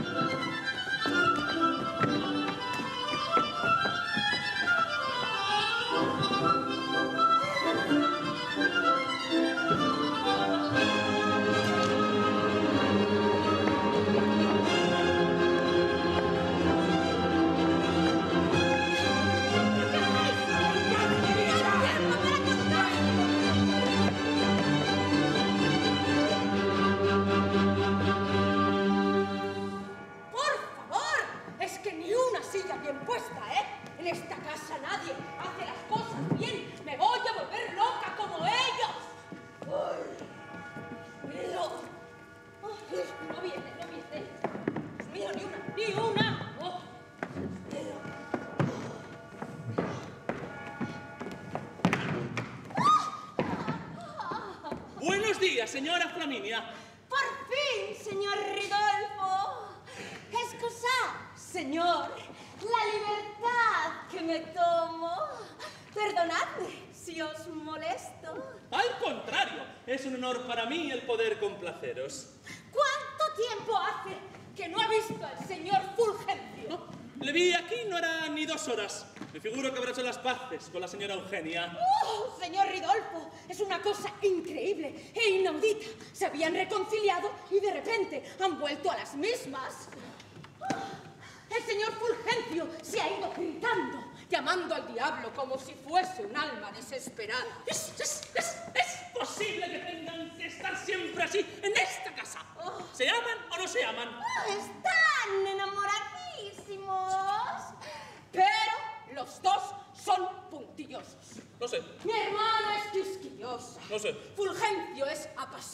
¡Por favor! Es que ni una silla bien puesta, ¿eh? En esta casa nadie hace las cosas bien. Me voy a volver loca como ellos. ¡Ay! No. Ay, no viene, no viene. Dios mío, ni una, ni una. Oh. Buenos días, señora Flaminia. Por fin, señor Ridolfo. Es cosa, señor, la libertad que me tomo. Perdonadme si os molesto. Al contrario, es un honor para mí el poder complaceros. ¿Cuánto tiempo hace que no ha visto al señor Fulgencio? No, le vi aquí no hará ni dos horas. Me figuro que habrá hecho las paces con la señora Eugenia. ¡Oh, señor Ridolfo! Es una cosa increíble e inaudita. Se habían reconciliado y de repente han vuelto a las mismas. El señor Fulgencio se ha ido gritando, llamando al diablo como si fuese un alma desesperada. Es, es, es, es posible que tengan que estar siempre así en esta casa. ¿Se aman o no se aman? Están enamoradísimos. Pero los dos son puntillosos. No sé, Mi hermana es quisquillosa. no sé. Fulgencio es apasionado.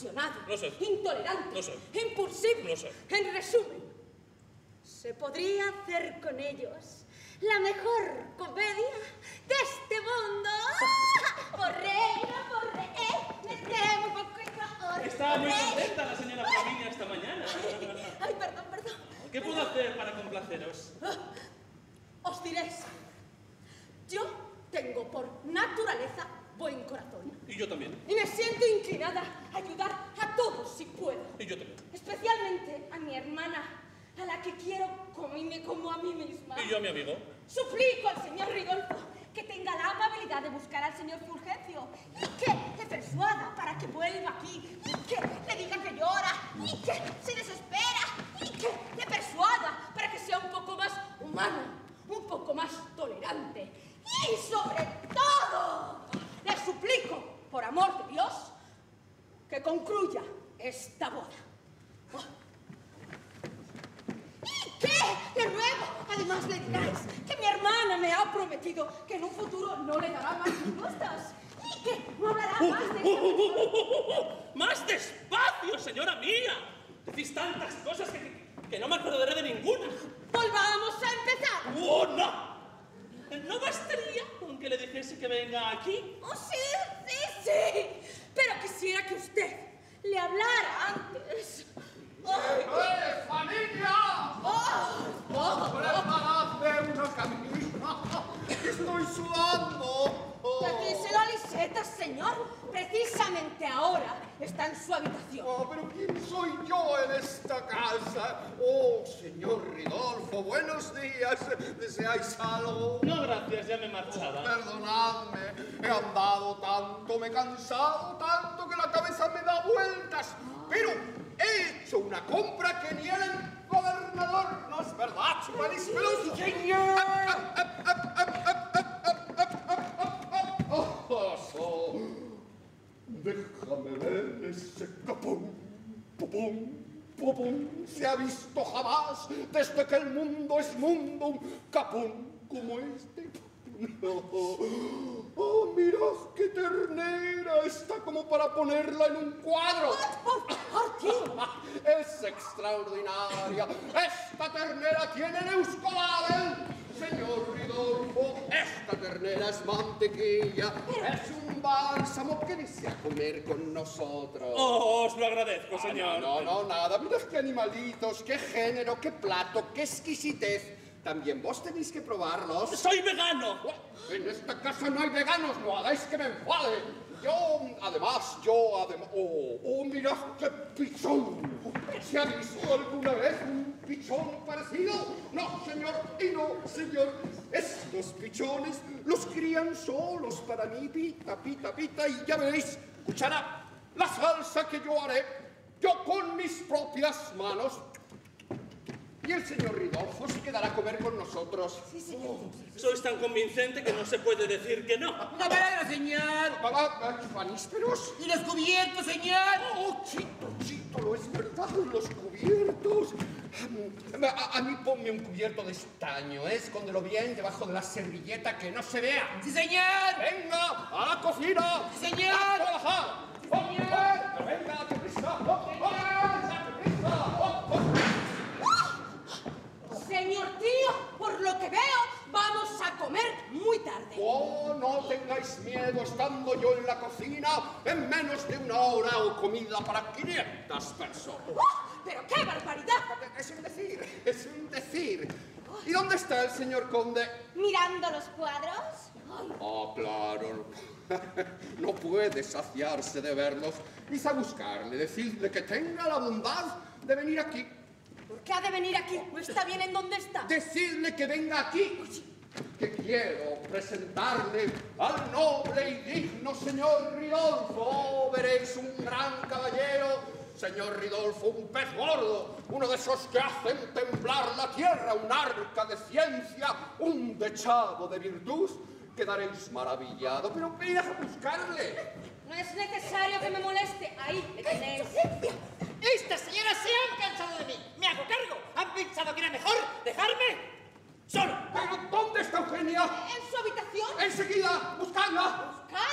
apasionado, Lo sé. intolerante, Lo sé. impulsivo. Lo sé. En resumen, se podría hacer con ellos la mejor comedia de este mundo. Porreira, porre, le tremo un poco de Estaba muy contenta la señora Flaminia esta mañana. Ay, perdón, perdón. ¿Qué puedo hacer para complaceros? Os diréis, yo tengo por naturaleza buen corazón. Y yo también. Y me siento inclinada a ayudar a todos si puedo. Y yo también. Especialmente a mi hermana, a la que quiero como, como a mí misma. Y yo a mi amigo. Suplico al señor Ridolfo que tenga la amabilidad de buscar al señor Fulgencio y que le persuada para que vuelva aquí, y que le diga que llora, y que se desespera, y que le persuada para que sea un poco más humano, un poco más tolerante. Y sobre todo, le suplico, por amor de Dios, que concluya esta boda. Oh. ¿Y qué? Le ruego, además le diráis que mi hermana me ha prometido que en un futuro no le dará más disgustos y que no hablará más de esta persona. ¡Más despacio, señora mía! Decís tantas cosas que, que, que no me acordaré de ninguna. Volvamos a empezar. ¡Oh, no! ¿No bastaría con que le dijese que venga aquí? Oh, sí, sí, sí. Pero quisiera que usted le hablara antes. ¡Eh, familia! Oh, oh, ¡Preparad una camisa! ¡Estoy sudando! Quítese la liseta, señor. Precisamente ahora está en su habitación. Oh, pero ¿quién soy yo en esta casa? Oh, señor Ridolfo, buenos días. ¿Deseáis algo? No, gracias, ya me marchaba. Perdonadme, he andado tanto, me he cansado tanto que la cabeza me da vueltas. Pero he hecho una compra que ni el gobernador, ¿no es verdad, chupadíspelos? ¡Señor! Déjame ver ese capón, popón, popón. ¿Se ha visto jamás, desde que el mundo es mundo, un capón como este? No. Oh, mirad qué ternera, está como para ponerla en un cuadro. Por favor, tío. Es extraordinaria. Esta ternera tiene Euskolabel. Señor Ridolfo, esta ternera es mantequilla. Es un bálsamo que desea comer con nosotros. Oh, os lo agradezco, Ah, señor. No, no, no, nada. Mirad qué animalitos, qué género, qué plato, qué exquisitez. También vos tenéis que probarlos. ¡Soy vegano! En esta casa no hay veganos, no hagáis que me enfade. Yo, además, yo, además... Oh, oh, mirad qué pichón. ¿Se ha visto alguna vez un pichón parecido? No, señor, y no, señor. Estos pichones los crían solos para mí, pita, pita, pita, y ya veréis, cuchara, la salsa que yo haré, yo con mis propias manos. Y el señor Ridolfo se quedará a comer con nosotros. Sí, señor. Sois tan convincente que no se puede decir que no. ¡Una palabra, señor! ¿Panísperos? ¡Y los cubiertos, señor! Oh, Chito, Chito, lo es verdad, los cubiertos. A, a mí ponme un cubierto de estaño, ¿eh? Escóndelo bien debajo de la servilleta que no se vea. ¡Sí, señor! ¡Venga, a la cocina! ¡Sí, señor! ¡A trabajar! ¡Señor! ¡Pero venga, date prisa! ¡Oh, señor! ¡Date prisa! ¡Oh, oh! Señor tío, por lo que veo, vamos a comer muy tarde. Oh, no tengáis miedo, estando yo en la cocina, en menos de una hora o comida para quinientas personas. ¡Oh, pero qué barbaridad! Es un decir, es un decir. ¿Y dónde está el señor conde? ¿Mirando los cuadros? Ay, Oh, claro. No puede saciarse de verlos. Id a buscarle, decidle que tenga la bondad de venir aquí. ¿por qué ha de venir aquí? ¿No está bien en donde está? Decidle que venga aquí, que quiero presentarle al noble y digno señor Ridolfo. Oh, veréis un gran caballero, señor Ridolfo, un pez gordo, uno de esos que hacen temblar la tierra, un arca de ciencia, un dechado de virtud. Quedaréis maravillado, pero ven a buscarle. No es necesario que me moleste. Ahí le tenéis. Estas señoras se han cansado de mí. Me hago cargo. ¿Han pensado que era mejor dejarme solo? ¿Pero dónde está Eugenia? ¿En su habitación? Enseguida, buscadla. ¿Buscadla?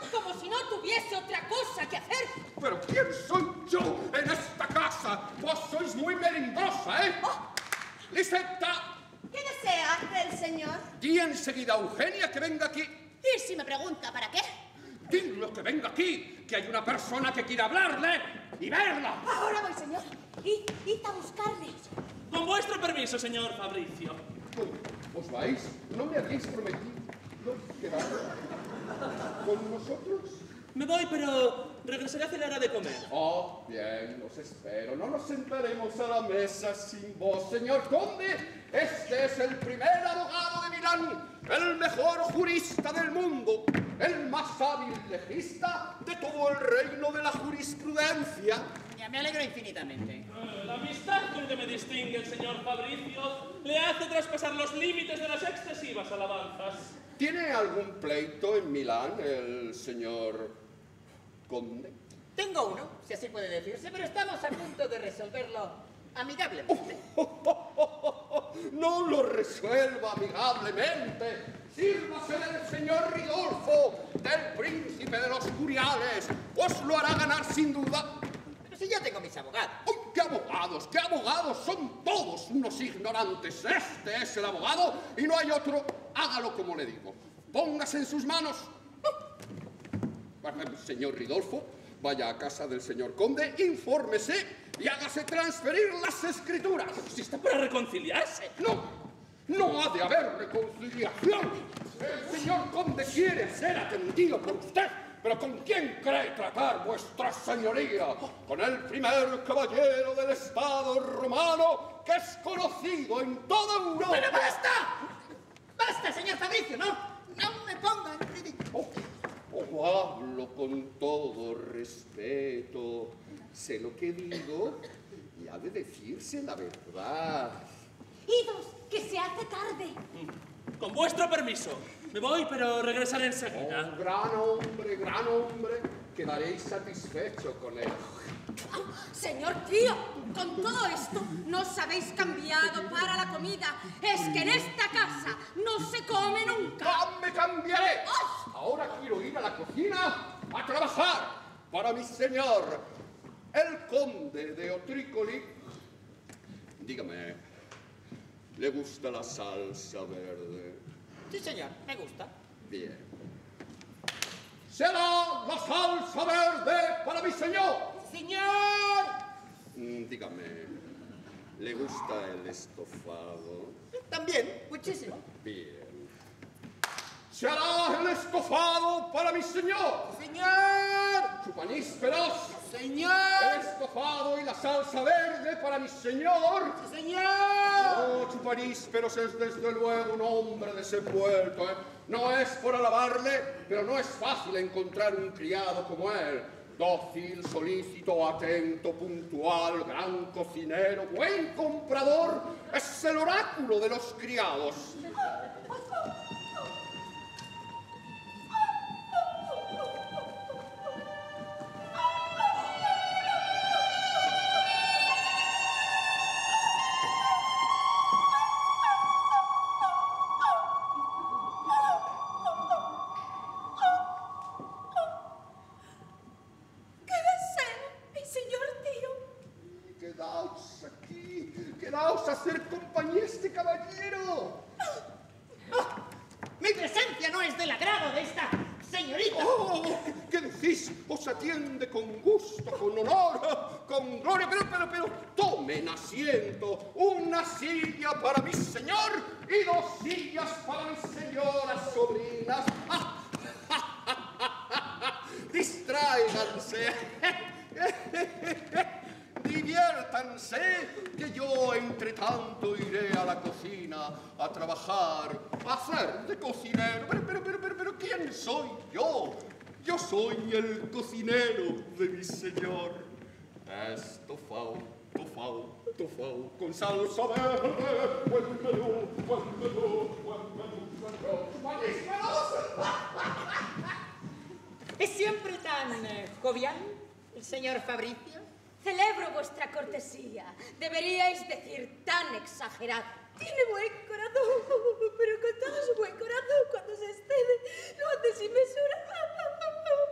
como si no tuviese otra cosa que hacer. ¿Pero quién soy yo en esta casa? Vos sois muy melindrosa, ¿eh? Oh. Lisetta, ¿Qué desea el señor? di enseguida a Eugenia que venga aquí. Y si me pregunta para qué. Dilo que venga aquí, que hay una persona que quiere hablarle y verla. Ahora voy, señor. Y id a buscarle. Con vuestro permiso, señor Fabricio. ¿Os vais? ¿No me habéis prometido quedar con nosotros? Me voy, pero regresaré hacia la hora de comer. Oh, bien, os espero. No nos sentaremos a la mesa sin vos, señor conde. Este es el primer abogado de Milán, el mejor jurista del mundo, el más hábil legista de todo el reino de la jurisprudencia. Ya me alegro infinitamente. Eh, La amistad con que me distingue el señor Fabricio le hace traspasar los límites de las excesivas alabanzas. ¿Tiene algún pleito en Milán el señor conde? Tengo uno, si así puede decirse, pero estamos a punto de resolverlo amigablemente. No lo resuelva amigablemente. Sírvase del señor Ridolfo, del príncipe de los Curiales. Os lo hará ganar sin duda. Pero si ya tengo mis abogados. ¡Uy, qué abogados! ¡Qué abogados! Son todos unos ignorantes. Este es el abogado y no hay otro. Hágalo como le digo. Póngase en sus manos. Señor Ridolfo, vaya a casa del señor conde, infórmese y hágase transferir las escrituras. Si está para reconciliarse. No, no ha de haber reconciliación. El señor conde quiere ser atendido por usted. ¿Pero con quién cree tratar vuestra señoría? Con el primer caballero del Estado romano que es conocido en toda Europa. ¡Pero basta! ¡Basta, señor Fabricio! ¡No! ¡No me pongan en ridículo! Oh, oh, hablo con todo respeto. Sé lo que digo y ha de decirse la verdad. Idos, que se hace tarde. Con vuestro permiso. Me voy, pero regresaré enseguida. Oh, gran hombre, gran hombre. Quedaréis satisfecho con él. Señor tío, con todo esto no os habéis cambiado para la comida. Es que en esta casa no se come nunca. ¡Ah, me cambiaré! Ahora quiero ir a la cocina a trabajar para mi señor, el conde de Otricoli. Dígame, ¿le gusta la salsa verde? Sí, señor, me gusta. Bien. ¡Será la salsa verde para mi señor! ¡Señor! Mm, dígame, ¿le gusta el estofado? También, muchísimo. Bien. ¿Será el estofado para mi señor? ¡Señor! ¡Chupanísperos! ¡Señor! El estofado y la salsa verde para mi señor. ¡Sí, señor! Oh, Chupanísperos es desde luego un hombre desenvuelto, ¿eh? No es por alabarle, pero no es fácil encontrar un criado como él. Dócil, solícito, atento, puntual, gran cocinero, buen comprador. Es el oráculo de los criados. ¿Qué desea mi señor tío? Quedaos aquí, quedaos a hacer compañía a este caballero. Mi presencia no es del agrado de esta señorita. ¡Oh! ¿Qué decís? Os atiende con gusto, con honor, con gloria, pero, pero, pero, tomen asiento. Una silla para mi señor y dos sillas para mis señoras sobrinas. Distráiganse. Diviértanse, que yo entre tanto iré a la cocina a trabajar, a hacer de cocinero. Pero, pero, pero, pero, pero, ¿quién soy yo? Yo soy el cocinero de mi señor. Estofado, tofado, tofado, con salsa verde, buen menú, buen menú, buen menú, buen menú. ¡Buenísimos! ¿Es siempre tan eh, jovial el señor Fabricio? Celebro vuestra cortesía. Deberíais decir tan exagerado. Tiene buen corazón, pero con todo su buen corazón, cuando se excede, lo hace sin mesura.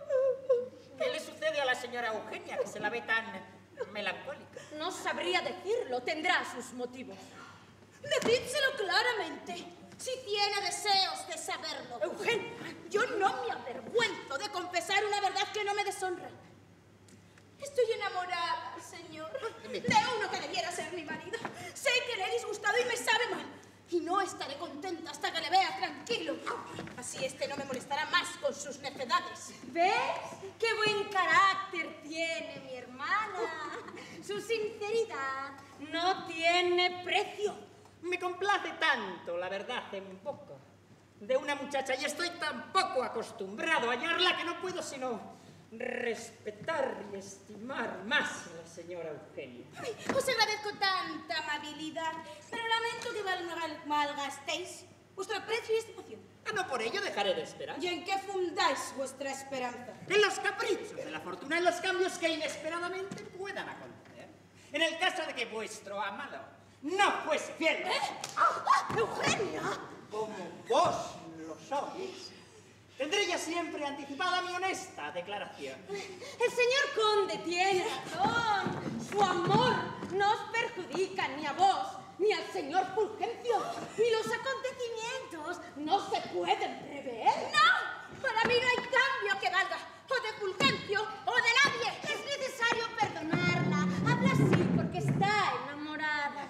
señora Eugenia, que se la ve tan melancólica? No sabría decirlo, tendrá sus motivos. Decídselo claramente, si tiene deseos de saberlo. Eugenia, yo no me avergüenzo de confesar una verdad que no me deshonra. Estoy enamorada, señor, de uno que debiera ser mi marido. Sé que le he disgustado y me sabe mal. Y no estaré contenta hasta que le vea tranquilo. Así este no me molestará más con sus necedades. ¿Ves? ¡Qué buen carácter tiene mi hermana! Su sinceridad no tiene precio. Me complace tanto, la verdad, en poco, de una muchacha, y estoy tan poco acostumbrado a hallarla que no puedo sino respetar y estimar más a la señora Eugenia. Ay, os agradezco tanta amabilidad, pero lamento que mal, malgastéis vuestro aprecio y estimación. Ah, no por ello dejaré de esperar. ¿Y en qué fundáis vuestra esperanza? En los caprichos de la fortuna, en los cambios que inesperadamente puedan acontecer. En el caso de que vuestro amado no fuese fiel. ¿Eh? ¡Ah, ah, Eugenia! Como vos lo sois, tendré ya siempre anticipada mi honesta declaración. El señor conde tiene razón. Su amor no os perjudica ni a vos ni al señor Fulgencio. Y los acontecimientos no se pueden prever. ¡No! Para mí no hay cambio que valga. O de Fulgencio o de nadie. Es necesario perdonarla. Habla así porque está enamorada.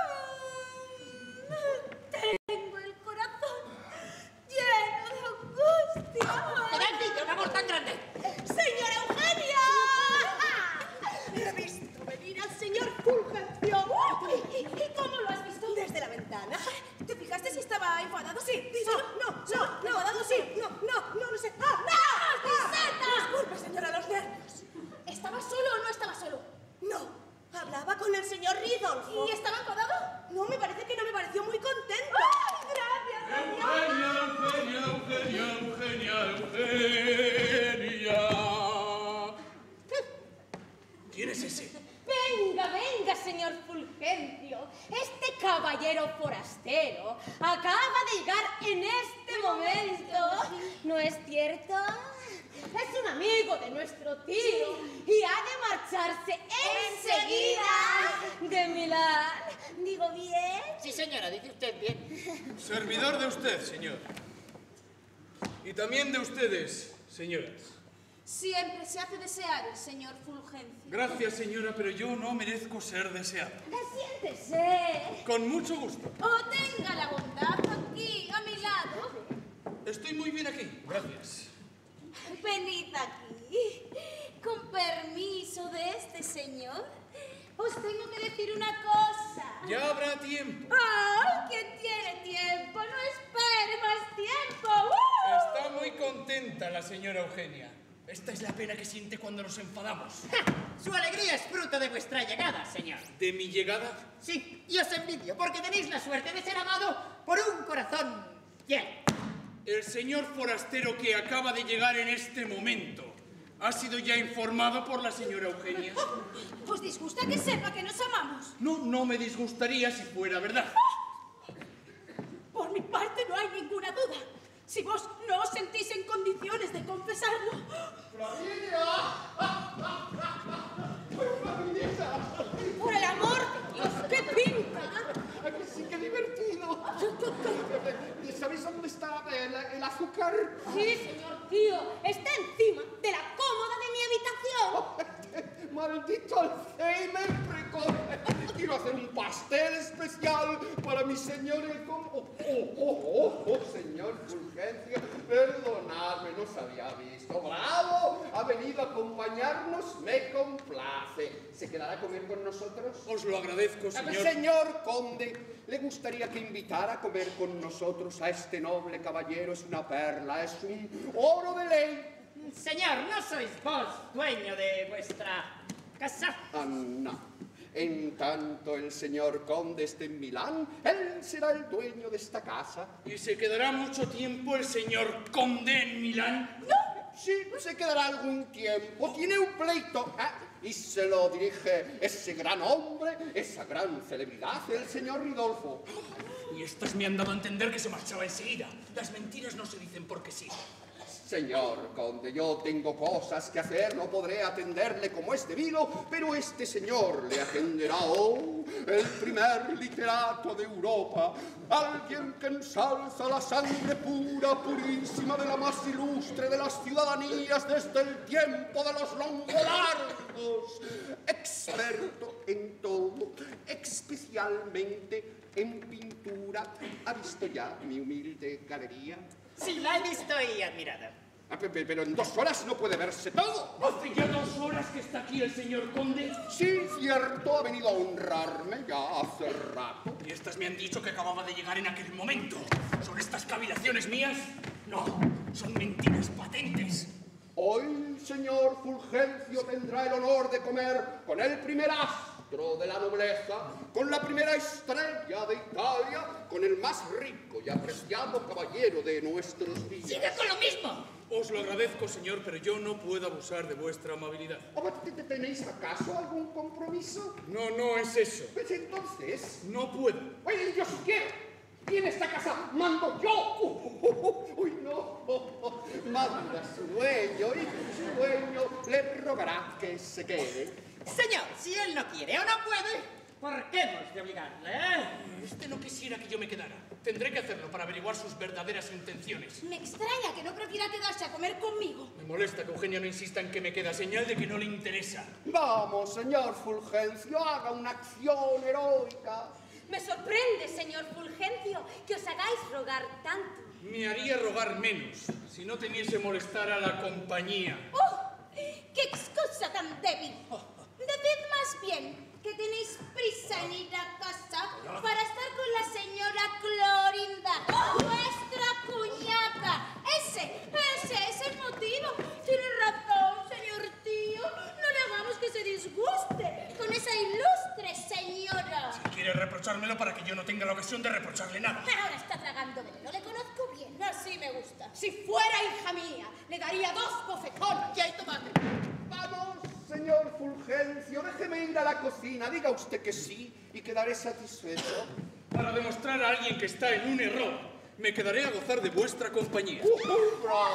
Tengo el corazón lleno de angustia. ¡Grande, de un amor tan grande! ¡Señora Eugenia! He visto venir al señor Fulgencio. ¿Y, y, y cómo lo has visto? Desde la ventana. ¿Te fijaste si estaba enfadado? Sí. No, no, no, no. ¿Enfadado? Sí. No, no, no lo sé. ¡Ah, no! ¡Liseta! Disculpe, señora, los nervios. ¿Estaba solo o no estaba solo? No. Hablaba con el señor Ridolfo. ¿Y estaba enfadado? No, me parece que no me pareció muy contento. ¡Ay, gracias, Eugenia, Eugenia, Eugenia, Eugenia. ¿Quién es ese? Venga, venga, señor Fulgencio. Este caballero forastero acaba de llegar en este momento. ¿No es cierto? Es un amigo de nuestro tío y ha de marcharse enseguida de Milán. ¿Digo bien? Sí, señora, dice usted bien. Servidor de usted, señor. Y también de ustedes, señoras. Siempre se hace desear el señor Fulgencio. Gracias, señora, pero yo no merezco ser deseado. Siéntese. Con mucho gusto. O tenga la bondad aquí, a mi lado. Estoy muy bien aquí. Gracias. Venid aquí. Con permiso de este señor, os tengo que decir una cosa. Ya habrá tiempo. ¡Ay, quién tiene tiempo! ¡No espere más tiempo! ¡Uh! Está muy contenta la señora Eugenia. Esta es la pena que siente cuando nos enfadamos. Su alegría es fruto de vuestra llegada, señor. ¿De mi llegada? Sí, y os envidio, porque tenéis la suerte de ser amado por un corazón fiel. El señor forastero que acaba de llegar en este momento ha sido ya informado por la señora Eugenia. ¿Os disgusta que sepa que nos amamos? No, no me disgustaría si fuera verdad. Por mi parte no hay ninguna duda. Si vos no os sentís en condiciones de confesarlo... ¡Por el amor de Dios! ¡Qué pinta! ¡Aquí sí que divertido! ¿Sabéis dónde está el, el azúcar? Sí, señor tío. Está encima de la cómoda de mi habitación. ¡Maldito Alzheimer precoz! Quiero hacer un pastel especial para mi señor el con... ¡Oh, oh, oh, oh, oh, señor Fulgencio! Perdonadme, no os había visto. ¡Bravo! Ha venido a acompañarnos, me complace. ¿Se quedará a comer con nosotros? Os lo agradezco, señor. Señor conde, ¿le gustaría que invitara a comer con nosotros a este noble caballero? Es una perla, es un oro de ley. Señor, ¿no sois vos dueño de vuestra casa? Ah, no. En tanto el señor conde esté en Milán, él será el dueño de esta casa. ¿Y se quedará mucho tiempo el señor conde en Milán? No, sí, se quedará algún tiempo. Tiene un pleito, ¿eh? Y se lo dirige ese gran hombre, esa gran celebridad, el señor Ridolfo. Y estas me han dado a entender que se marchaba enseguida. Las mentiras no se dicen porque sí. Señor conde, yo tengo cosas que hacer, no podré atenderle como es debido, pero este señor le atenderá, oh, el primer literato de Europa, alguien que ensalza la sangre pura, purísima de la más ilustre de las ciudadanías desde el tiempo de los longobardos, experto en todo, especialmente en pintura. ¿Ha visto ya mi humilde galería? Sí, la he visto y admirada. Ah, pero en dos horas no puede verse todo. ¿Hace ya dos horas que está aquí el señor conde? Sí, cierto, ha venido a honrarme ya hace rato. Y estas me han dicho que acababa de llegar en aquel momento. ¿Son estas cavilaciones mías? No, son mentiras patentes. Hoy, señor Fulgencio, tendrá el honor de comer con el primer astro de la nobleza, con la primera estrella de Italia, con el más rico y apreciado caballero de nuestros días. ¡Sigue con lo mismo! Os lo agradezco, señor, pero yo no puedo abusar de vuestra amabilidad. ¿Tenéis acaso algún compromiso? No, no es eso. Pues entonces... No puedo. Oye, yo sí quiero. Y en esta casa mando yo. Uh, uh, uh, uy, no. Manda a su dueño y su dueño le rogará que se quede. Señor, si él no quiere o no puede, ¿por qué hemos de obligarle, eh? Este no quisiera que yo me quedara. Tendré que hacerlo para averiguar sus verdaderas intenciones. Me extraña que no prefiera quedarse a comer conmigo. Me molesta que Eugenia no insista en que me queda, señal de que no le interesa. Vamos, señor Fulgencio, haga una acción heroica. Me sorprende, señor Fulgencio, que os hagáis rogar tanto. Me haría rogar menos si no temiese molestar a la compañía. ¡Oh! ¡Qué excusa tan débil! Decid más bien que tenéis prisa en ir a casa para estar con la señora Clorinda, vuestra cuñada. Ese, ese es el motivo. Tiene razón, señor tío. No le hagamos que se disguste con esa ilustre señora. Si quiere reprochármelo para que yo no tenga la ocasión de reprocharle nada. Ahora está tragando veneno. Le conozco bien. Así me gusta. Si fuera hija mía, le daría dos bofetones. Ya hay tomate. Vamos, señor Fulgencio, déjeme ir a la cocina. Diga usted que sí y quedaré satisfecho. Para demostrar a alguien que está en un error, me quedaré a gozar de vuestra compañía. Uh, ¡Bravo!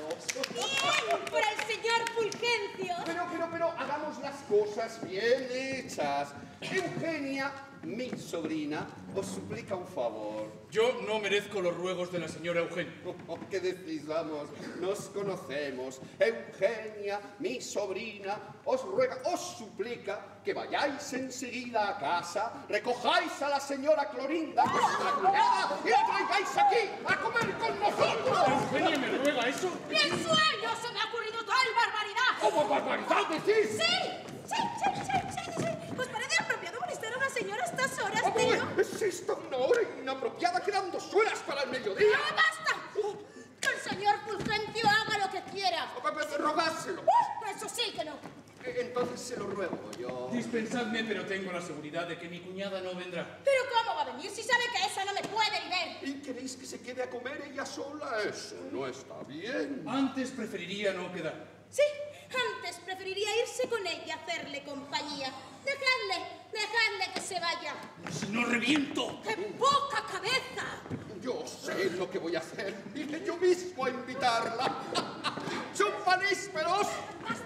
Bien, por el señor Fulgencio. Pero, pero, pero, hagamos las cosas bien hechas. Eugenia, mi sobrina, os suplica un favor. Yo no merezco los ruegos de la señora Eugenia. Oh, ¿qué decís? Vamos, nos conocemos. Eugenia, mi sobrina, os ruega, os suplica que vayáis enseguida a casa, recojáis a la señora Clorinda, vuestra cuñada, y la traigáis aquí a comer con nosotros. ¿Eugenia me ruega eso? ¡Mi sueño! ¡Se me ha ocurrido tal barbaridad! ¿Cómo barbaridad decís? Sí, sí, sí, sí, sí, sí. ¿Os parece apropiado molestar a una señora a estas horas, ¿Cómo tío? es esta una hora inapropiada? Quedan dos horas para el mediodía. ¡Ya basta! Que el señor Fulgencio haga lo que quiera. Rogárselo. ¡Uh! Eso sí que no. Entonces se lo ruego yo. Dispensadme, pero tengo la seguridad de que mi cuñada no vendrá. ¿Pero cómo va a venir si sabe que esa no me puede ni ver? ¿Y queréis que se quede a comer ella sola? Eso no está bien. Antes preferiría no quedar. Sí, antes preferiría irse con ella a hacerle compañía. Dejadle, dejadle que se vaya. Si no reviento. ¡Qué poca cabeza! Yo sé lo que voy a hacer. Iré yo mismo a invitarla. ¡Chupanísperos!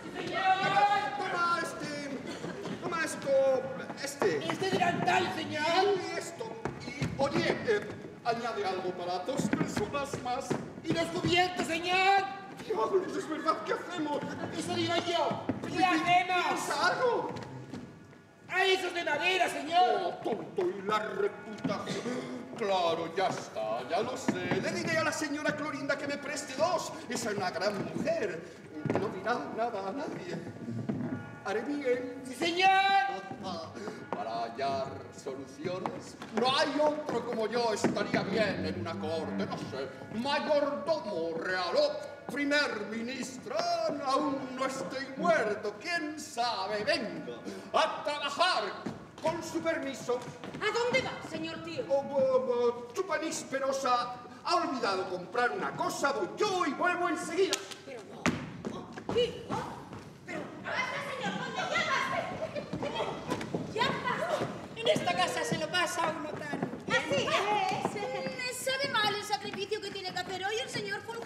Toma este... Toma esto... Este... Este delantal, señor. Y esto. Y, oye, eh, añade algo para dos personas más. Y los cubiertos, señor. Diablos, es verdad, ¿qué hacemos? Eso digo yo. ¿Qué hacemos? ¿Es algo? ¡A esos de madera, señor! Oh, tonto y la reputación. Claro, ya está, ya lo sé. Le diré a la señora Clorinda que me preste dos. Esa es una gran mujer. No dirá nada a nadie. Haré bien. ¡Sí, señor! Para hallar soluciones. No hay otro como yo. Estaría bien en una corte, no sé. Mayordomo real o primer ministro. Aún no estoy muerto. ¿Quién sabe? Venga a trabajar. Con su permiso. ¿A dónde va, señor tío? Oh, oh, oh, Chupanísperos ha, ha olvidado comprar una cosa. Voy yo y vuelvo enseguida. Pero no. ¿Qué? Pero basta, señor conde, ya basta. Ya basta. En esta casa se lo pasa a uno tan... Así es. Me sabe mal el sacrificio que tiene que hacer hoy el señor Fulgencio.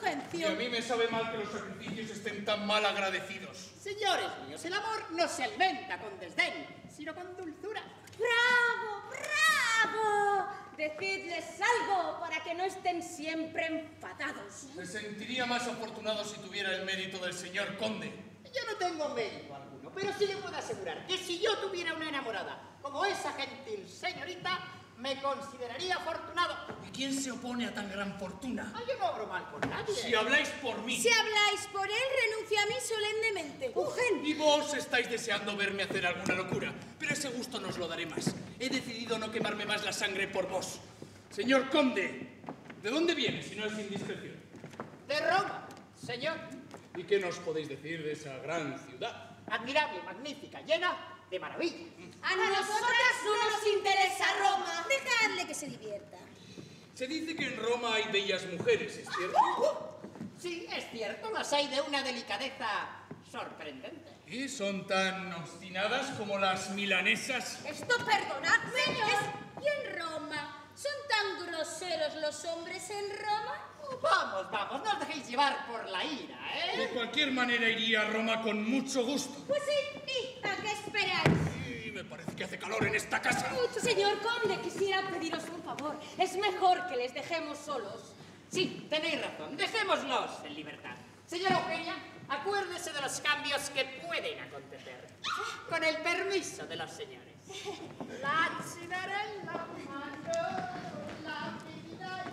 yo... Y a mí me sabe mal que los sacrificios estén tan mal agradecidos. Señores míos, el amor no se alimenta con desdén, sino con dulzura. ¡Bravo, bravo! Decidles algo para que no estén siempre enfadados. Me sentiría más afortunado si tuviera el mérito del señor conde. Yo no tengo mérito alguno, pero sí le puedo asegurar que si yo tuviera una enamorada como esa gentil señorita, me consideraría afortunado. ¿Y quién se opone a tan gran fortuna? Ah, yo no obro mal con nadie. Si habláis por mí. Si habláis por él, renuncia a mí solemnemente. Eugen. Y vos estáis deseando verme hacer alguna locura, pero ese gusto no os lo daré más. He decidido no quemarme más la sangre por vos. Señor conde, ¿de dónde viene si no es indiscreción? De Roma, señor. ¿Y qué nos podéis decir de esa gran ciudad? Admirable, magnífica, llena de maravilla. A nosotras no nos interesa Roma. Dejadle que se divierta. Se dice que en Roma hay bellas mujeres, ¿es cierto? Sí, es cierto, las hay de una delicadeza sorprendente. ¿Y son tan obstinadas como las milanesas? Esto perdonadme. Señor, ¿y en Roma? ¿Son tan groseros los hombres en Roma? Vamos, vamos, no os dejéis llevar por la ira, De ¿eh? cualquier manera iría a Roma con mucho gusto. Pues sí, ¿y a qué esperáis? Y me parece que hace calor en esta casa. Señor conde, quisiera pediros un favor. Es mejor que les dejemos solos. Sí, tenéis razón, dejémoslos en libertad. Señora Eugenia, acuérdese de los cambios que pueden acontecer. Con el permiso de los señores. La cinarella, mano, la vida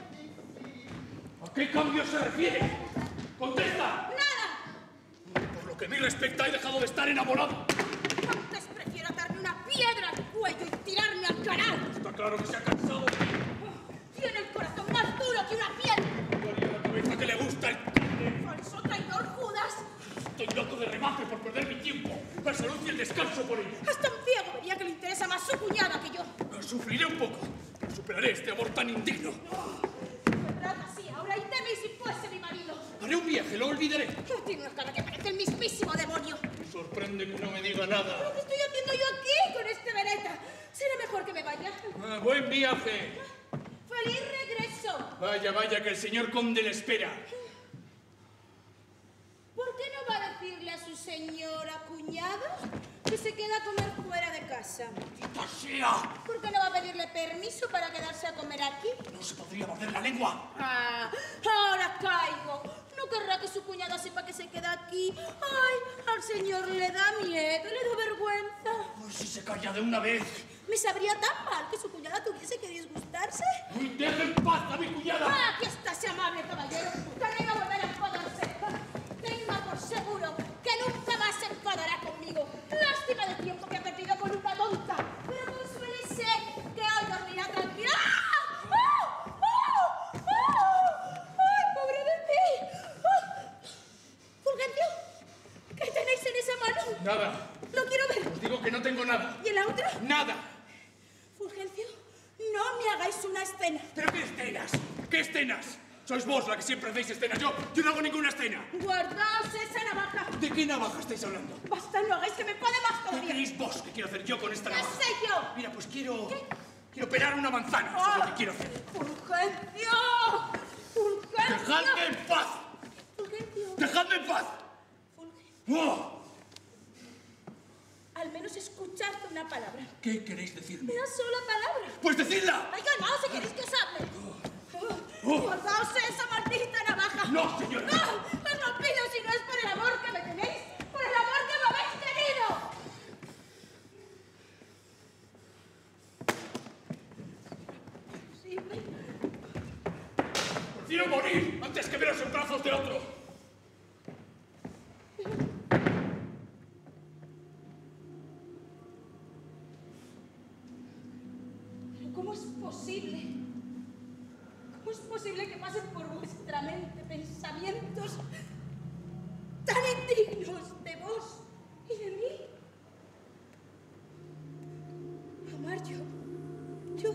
y ¿A qué cambio se refiere? ¡Contesta! ¡Nada! Por lo que a mí respecta, he dejado de estar enamorado. Antes prefiero atarme una piedra al cuello y tirarme al canal. Está claro que se ha cansado. Tiene el corazón más duro que una piedra. Daría la cabeza que le gusta el... Falso traidor Judas. Estoy loco de remate por perder mi tiempo. La salud y el descanso por ello. Hasta un ciego vería que le interesa más su cuñada que yo. Sufriré un poco. Superaré este amor tan indigno. Me trata así ahora y de mí si fuese mi marido. Haré un viaje, lo olvidaré. Tiene una cara que parece el mismísimo demonio. Me sorprende que no me diga nada. ¿Qué estoy haciendo yo aquí con este veneta? Será mejor que me vaya. Ah, buen viaje. ¡Feliz regreso! Vaya, vaya, que el señor conde le espera. ¿Por qué no va a decirle a su señora cuñada que se queda a comer fuera de casa? ¡Maldita sea! ¿Por qué no va a pedirle permiso para quedarse a comer aquí? No se podría morder la lengua. Ah, ahora caigo. No querrá que su cuñada sepa que se queda aquí. Ay, al señor le da miedo, le da vergüenza. Pues si se calla de una vez. ¿Me sabría tan mal que su cuñada tuviese que disgustarse? ¡Uy, deje en paz a mi cuñada! Ah, aquí está ese amable caballero, que no iba a volver a enfadarse. Tenga por seguro que nunca más se enfadará conmigo. Lástima del tiempo que ha perdido con una tonta. Pero consuélese que hoy dormirá tranquila. ¡Ah! ¡Ah! ¡Ah! ¡Ah! ¡Ay, pobre de mí! ¡Ah! Fulgencio, ¿qué tenéis en esa mano? Nada. Lo quiero ver. Os digo que no tengo nada. ¿Y en la otra? Nada. Fulgencio, no me hagáis una escena. ¿Pero qué escenas? ¿Qué escenas? Sois vos la que siempre hacéis escenas. Yo, yo no hago ninguna escena. Guardaos esa navaja. ¿De qué navaja estáis hablando? Basta, no hagáis que me pone más ¿Qué todavía. creéis vos que quiero hacer yo con esta ¿Qué navaja? sé yo? Mira, pues quiero... Quiero pelar una manzana. Eso es lo que quiero hacer. ¡Fulgencio! ¡Fulgencio! ¡Dejadme en paz! ¡Fulgencio! ¡Dejadme en paz! Fulgencio. ¡Oh! Al menos escuchad una palabra. ¿Qué queréis decirme? Una sola palabra. ¡Pues decidla! ¡Ay, calmaos si queréis que os hable! Oh. ¡Guardaos esa maldita navaja! ¡No, señora! ¡No! ¡Os lo pido si no es por el amor que me tenéis! ¡Por el amor que me habéis tenido! ¿Posible? Prefiero morir antes que veros en brazos de otro. ¿Pero cómo es posible? ¿Cómo es posible que pasen por vuestra mente pensamientos tan indignos de vos y de mí? Amar yo, yo,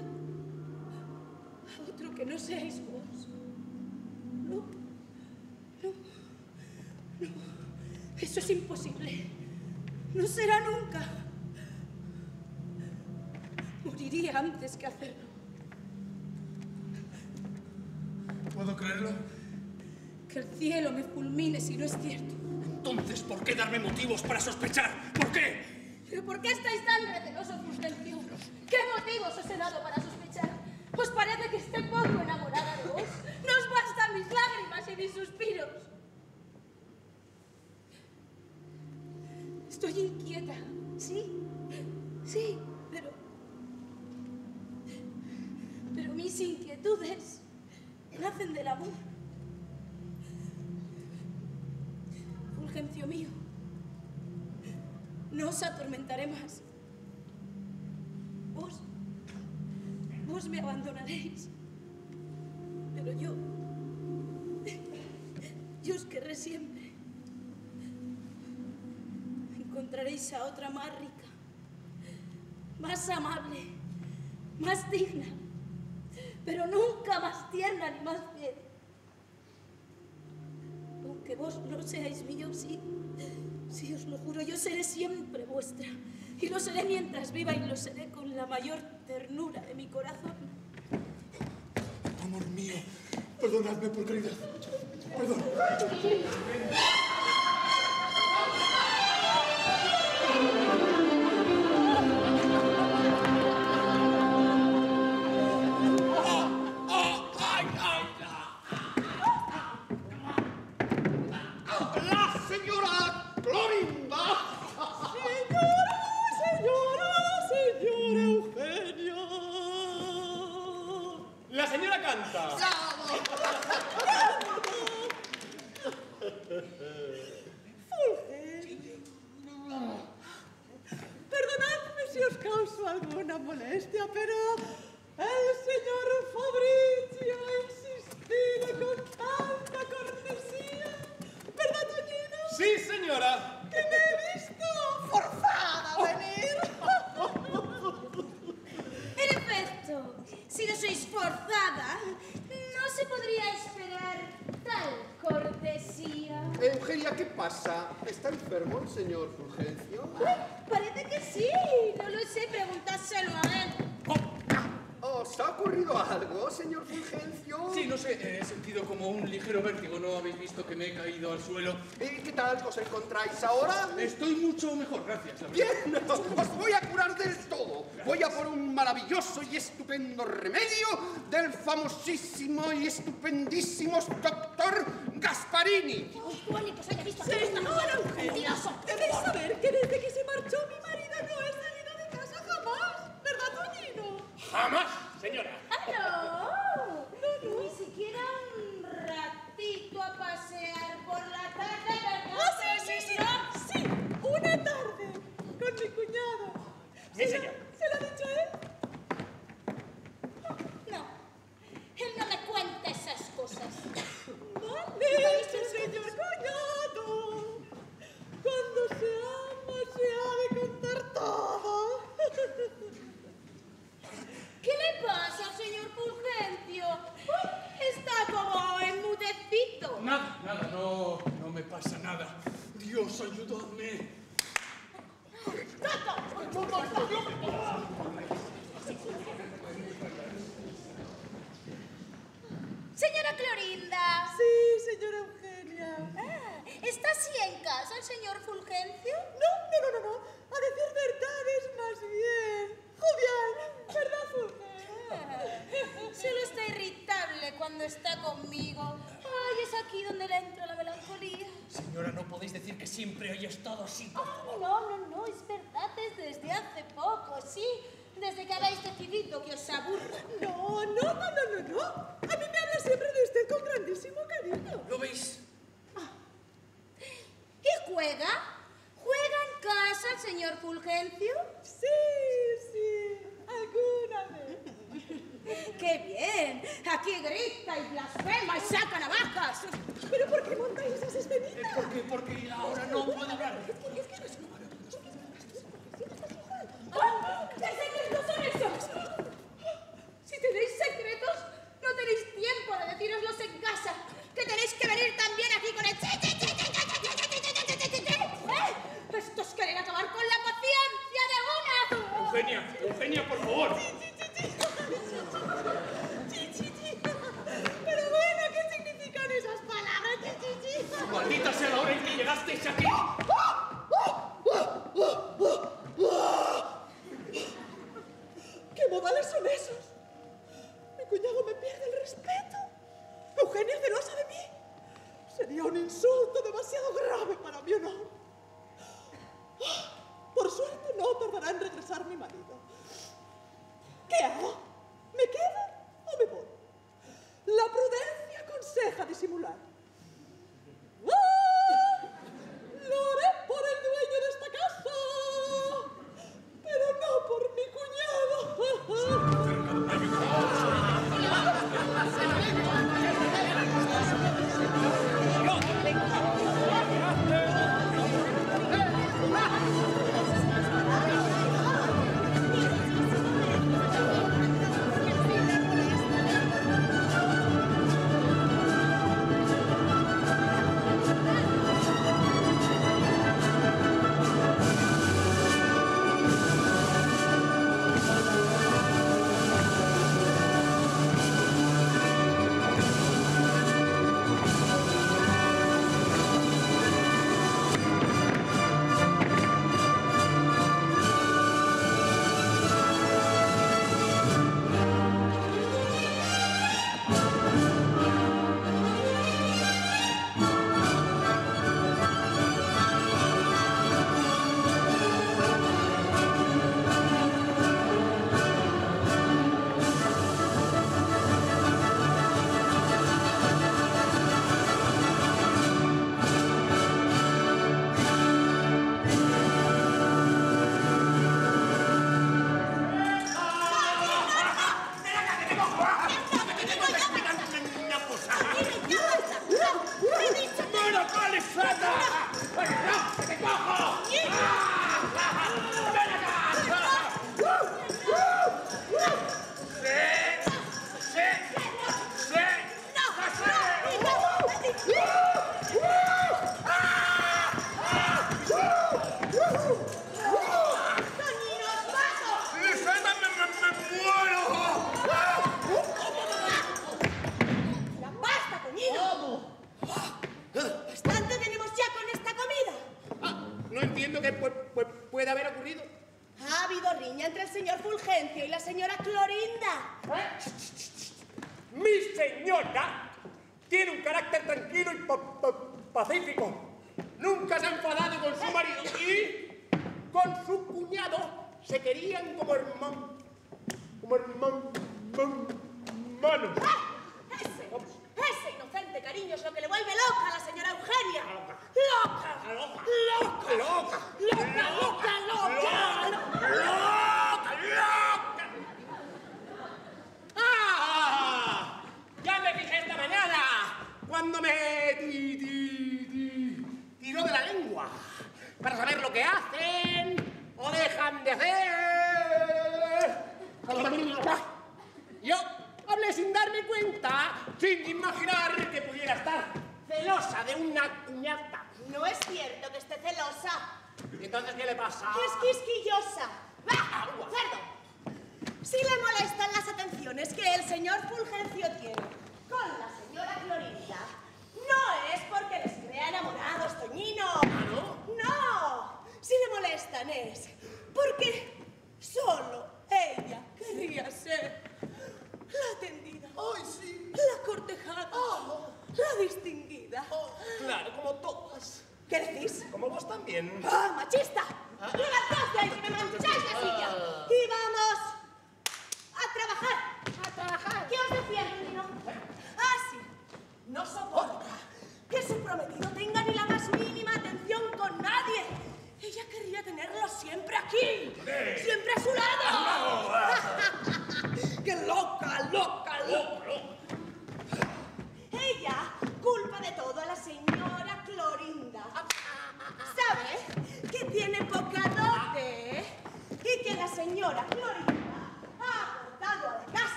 a otro que no seáis vos. No, no, no, eso es imposible. No será nunca. Moriría antes que hacerlo. ¿Puedo creerlo? Que el cielo me fulmine si no es cierto. Entonces, ¿por qué darme motivos para sospechar? ¿Por qué? ¿Pero por qué estáis tan recelosos, Fulgencio? ¿Qué motivos os he dado para sospechar? ¿Os parece que esté poco enamorada de vos? ¿No os bastan mis lágrimas y mis suspiros? Estoy inquieta, sí, sí, pero... Pero mis inquietudes nacen del amor. Fulgencio mío, no os atormentaré más. Vos, vos me abandonaréis, pero yo, yo os querré siempre. Encontraréis a otra más rica, más amable, más digna, pero nunca más tierna ni más fiel. Aunque vos no seáis míos, sí, sí os lo juro, yo seré siempre vuestra. Y lo seré mientras viva y lo seré con la mayor ternura de mi corazón. Amor mío, perdonadme por caridad. Perdón. La señora canta. Perdonadme si os causo alguna molestia, pero el señor Fabrizio ha insistido con tanta cortesía. ¿Verdad, Toñino? Sí, señora. Que me he visto forzada a venir. En efecto, si no sois forzada, no se podría esperar tal cortesía. Eugenia, ¿qué pasa? ¿Está enfermo el señor Fulgencio? Parece que sí, no lo sé, preguntárselo a él. ¿Os ha ocurrido algo, señor Fulgencio? Sí, no sé, he sentido como un ligero vértigo. ¿No habéis visto que me he caído al suelo? ¿Y qué tal os encontráis ahora? Estoy mucho mejor, gracias. La verdad. Bien, os voy a curar del todo. Voy a por un maravilloso y estupendo remedio del famosísimo y estupendísimo doctor Gasparini. Juan, que os haya visto hacer esta hora, mentiroso. Debéis saber que desde que se marchó mi marido no he salido de casa jamás. ¿Verdad, Toñino? Jamás, señora. ¡Ah, no! No, ni siquiera un ratito a pasear por la tarde, ¿verdad? ¡Ah, sí, sí, sí! ¡Sí! Una tarde con mi cuñado. Sí, señor. ¿Se lo ha dicho él? No, él no me cuenta esas cosas. ¡Maldito señor cuñado! Cuando se ama se ha de contar todo. ¿Qué le pasa, señor Fulgencio? Uy, está como enmudecido. Nada, nada, no, no me pasa nada. Dios, ayúdame. Señora Clorinda. Sí, señora Eugenia. Ah, ¿está así en casa el señor Fulgencio? No, no, no, no, no. A decir verdades más bien. Jovial, ¿verdad, Fulgencio? Ah, solo está irritable cuando está conmigo. Ay, es aquí donde le entra la melancolía. Señora, no podéis decir que siempre haya estado así. Ay, no, no, no, es verdad, es desde hace poco, sí. Desde que habéis decidido que os aburro. No, no, no, no, no, no. A mí me habla siempre de usted con grandísimo cariño. ¿Lo veis? ¿Y juega? ¿Juega en casa el señor Fulgencio? Sí, sí, alguna vez. ¡Qué bien! Aquí grita y blasfema y saca navajas. ¿Pero por qué montáis esas escenitas? ¿Por qué? Porque ahora no puedo hablar. ¡Ah! ¿Qué secretos son esos? Si tenéis secretos, no tenéis tiempo de decíroslos en casa. Que tenéis que venir también aquí con el... ¿Eh? Esto es querer acabar con la paciencia de una. Eugenia, Eugenia, por favor. Chi, chi, chi. Pero bueno, ¿qué significan esas palabras? ¡Maldita sea la hora en que llegasteis aquí! ¿Qué modales son esos? Mi cuñado me pierde el respeto. Eugenia celosa de mí. Sería un insulto demasiado grave para mi honor. Por suerte no tardará en regresar mi marido. ¿Qué hago? ¿Me quedo o me voy? La prudencia aconseja disimular. ¡Ah! Lo haré por el dueño de esta casa, pero no por mi cuñado.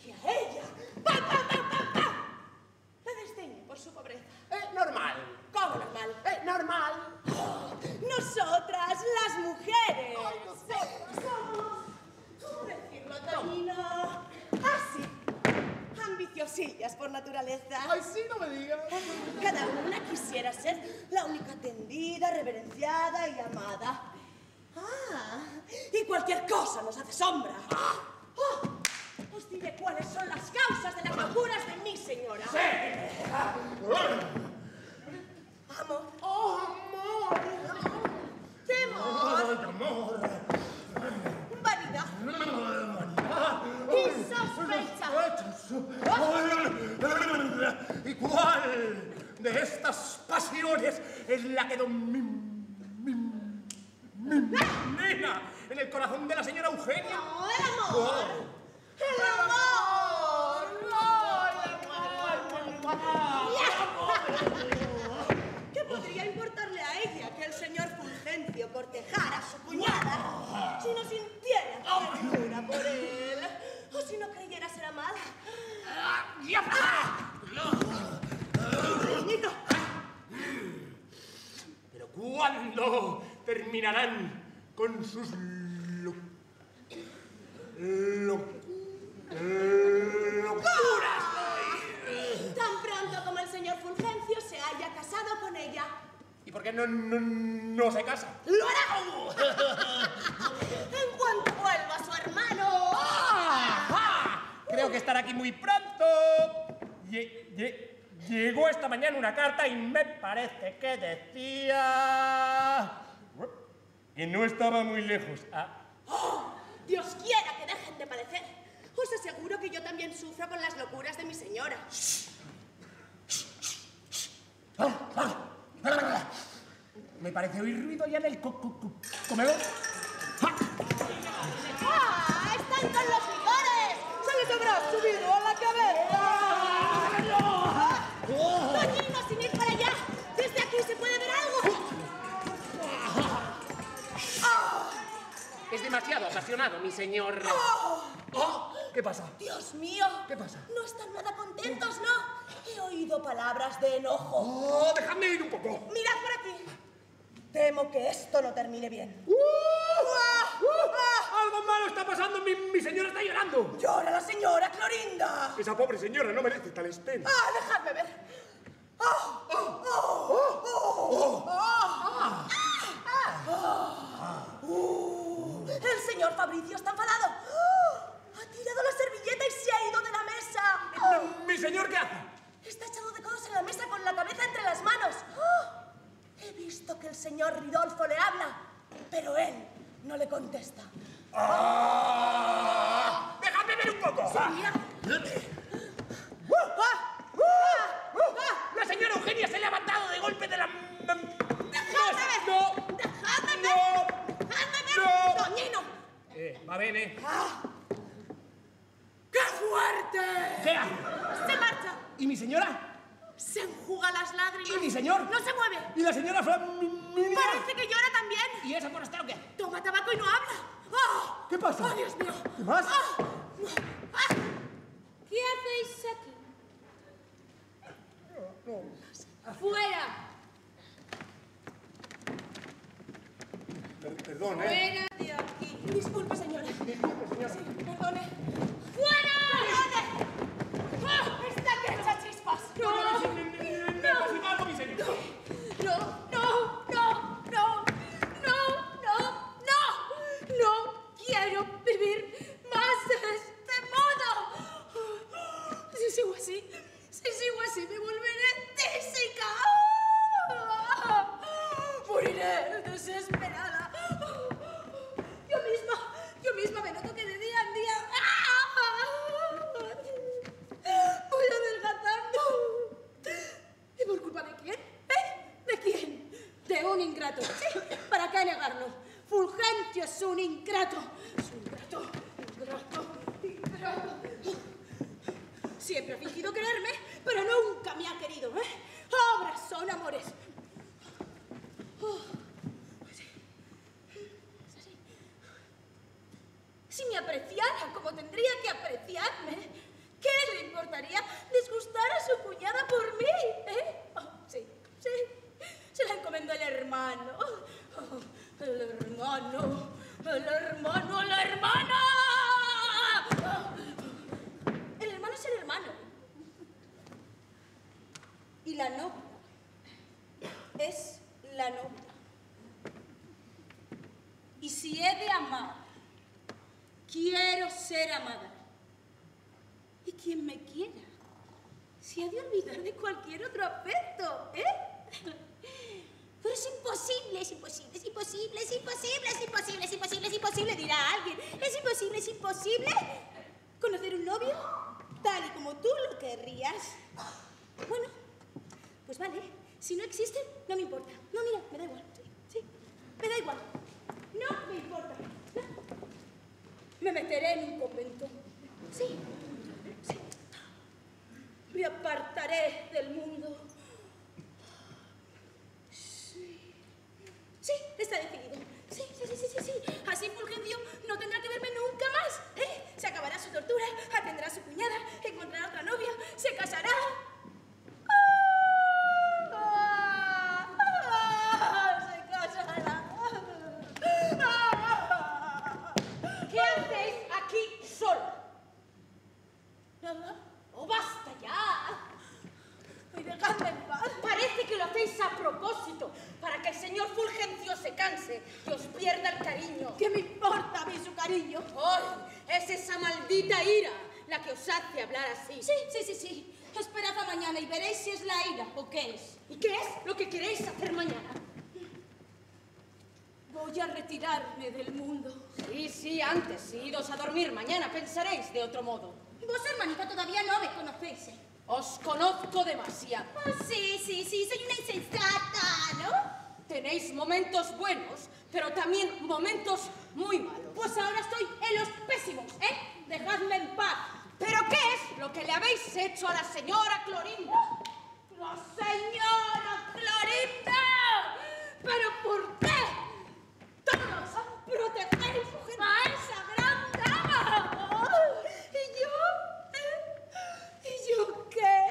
normal. ¿Cómo sencillas por naturaleza. Ay, sí, no me digas. Cada una quisiera ser la única atendida, reverenciada y amada. Ah, y cualquier cosa nos hace sombra. Oh, os diré cuáles son las causas de las locuras de mi señora. ¡Sí! Amor. ¡Oh, amor! Temor. ¡Amor! Vanidad. ¡Vanidad! Y sospecha. ¿Y cuál de estas pasiones es la que domina en el corazón de la señora Eugenia? No, el amor. El amor. ¿Qué podría importarle a ella que el señor Fulgencio cortejara a su cuñada si no sintiera ternura por él o si no creyera ser amada? Pero ¿cuándo terminarán con sus lo- lo- locuras? Tan pronto como el señor Fulgencio se haya casado con ella. ¿Y por qué no, no, no se casa? ¡Lo hará! En cuanto vuelva su hermano. ¡Ah! Creo que estará aquí muy pronto. Lle- lle- Llegó esta mañana una carta y me parece que decía que no estaba muy lejos. Ah, ¡Oh! Dios quiera que dejen de padecer. Os aseguro que yo también sufro con las locuras de mi señora. me parece oír ruido ya en el co- co- co- comedor. ¡Ah! ¡Están con los licores! ¡Se les habrá subido a la cabeza! ¡Toñino, sin ir para allá! ¡Desde aquí se puede ver algo! Es demasiado apasionado, mi señor. Oh, ¿qué pasa? ¡Dios mío! ¿Qué pasa? No están nada contentos, ¿no? He oído palabras de enojo. Oh, déjame ir un poco. Mirad por aquí. Temo que esto no termine bien. ¡Uh! ¡Algo malo está pasando! Mi, mi señora está llorando. ¡Llora la señora Clorinda! Esa pobre señora no merece tales penas. ¡Ah, dejadme ver! ¡Oh! ¡Oh! ¡Oh! ¡Oh! ¡Oh! ¡Ah! ¡Uh! ¡El señor Fabricio está enfadado! ¡Oh! ¡Ha tirado la servilleta y se ha ido de la mesa! ¿Mi señor qué hace? Está echado de codos en la mesa con la cabeza entre las manos. ¡Oh! He visto que el señor Ridolfo le habla, pero él no le contesta. ¡Ah! ¡Déjame ver un poco! Mira. ¡La señora Eugenia se ha levantado de golpe de la... ¡Dejadme ver! ¡No! ¡Dejadme ver! ¡No! ¡Dejadme ver! ¡No! ¡Toñino! Eh, va bene. ¡Ah! ¡Qué fuerte! ¿Qué hace? ¡Se marcha! ¿Y mi señora? Se enjuga las lágrimas. ¿Y mi señor? No se mueve. ¿Y la señora Flaminia? Parece que llora también. ¿Y esa forastero qué? Toma tabaco y no habla. ¡Ah! ¿Qué pasa? ¡Oh, Dios mío! ¿Qué más? ¡Ah! ¡Ah! ¿Qué hacéis aquí? ¡Fuera! Per- Perdón, ¿eh? ¡Fuera de aquí! Disculpe, señora. Disculpe, señora. Perdone. ¡Fuera! ¡Perdone! ¡Ah! ¡Está que echa chispas! ¡No! ¿Necesita algo, mi señor? ¡No! ¡No! ¡No! ¡No! ¡No! ¡No! ¡No! ¡No quiero vivir más de este modo! Si sigo así, si sigo así, me volveré tísica. Moriré desesperada. Yo misma, yo misma me noto que de día en día voy adelgazando. ¿Y por culpa de quién? ¿Eh? ¿De quién? De un ingrato. Sí, ¿para qué negarlo? Fulgencio es un ingrato. Es un ingrato, ingrato, ingrato. Siempre ha fingido quererme, pero nunca me ha querido, ¿eh? Obras son amores. Oh, sí. Es así. Si me apreciara como tendría que apreciarme, ¿qué le importaría disgustar a su cuñada por mí? ¿Eh? Oh, sí, sí. Se la encomendó el hermano. Oh, el hermano, el hermano, el hermano. El hermano es el hermano. la novia es la novia. Y si he de amar, quiero ser amada. Y quien me quiera, se ha de olvidar de cualquier otro aspecto, ¿eh? Pero es imposible, es imposible, es imposible, es imposible, es imposible, es imposible, es imposible, dirá alguien. Es imposible, es imposible conocer un novio tal y como tú lo querrías. Bueno, pues vale, si no existe, no me importa. No, mira, me da igual, sí, sí, me da igual. No me importa, no. Me meteré en un convento, sí, sí. Me apartaré del mundo. Sí, sí, está decidido. Sí, sí, sí, sí, sí, sí. Así Fulgencio no tendrá que verme nunca más, ¿eh? Se acabará su tortura, atenderá a su cuñada, encontrará otra novia, se casará. ¡Ah! ¡Ah! Se casará. ¡Ah! ¿Qué hacéis aquí sola? ¿Nada? ¡Oh, basta ya! Y dejadme en paz. Parece que lo hacéis a propósito, para que el señor Fulgencio se canse y os pierda el cariño. ¿Qué me importa a mí su cariño? ¡Ay! Es esa maldita ira la que os hace hablar así. Sí, sí, sí, sí. Esperad a mañana y veréis si es la ira o qué es. ¿Y qué es lo que queréis hacer mañana? Voy a retirarme del mundo. Sí, sí, antes, idos a dormir mañana, pensaréis de otro modo. Vos, hermanita, todavía no me conocéis, ¿eh? Os conozco demasiado. Oh, sí, sí, sí, soy una insensata, ¿no? Tenéis momentos buenos, pero también momentos muy malos. Pues ahora estoy en los pésimos, ¿eh? Dejadme en paz. ¿Pero qué es lo que le habéis hecho a la señora Clorinda? ¡La señora Clorinda! ¿Pero por qué? Todos protegéis a esa gran dama. ¿Y yo? ¿Y yo qué?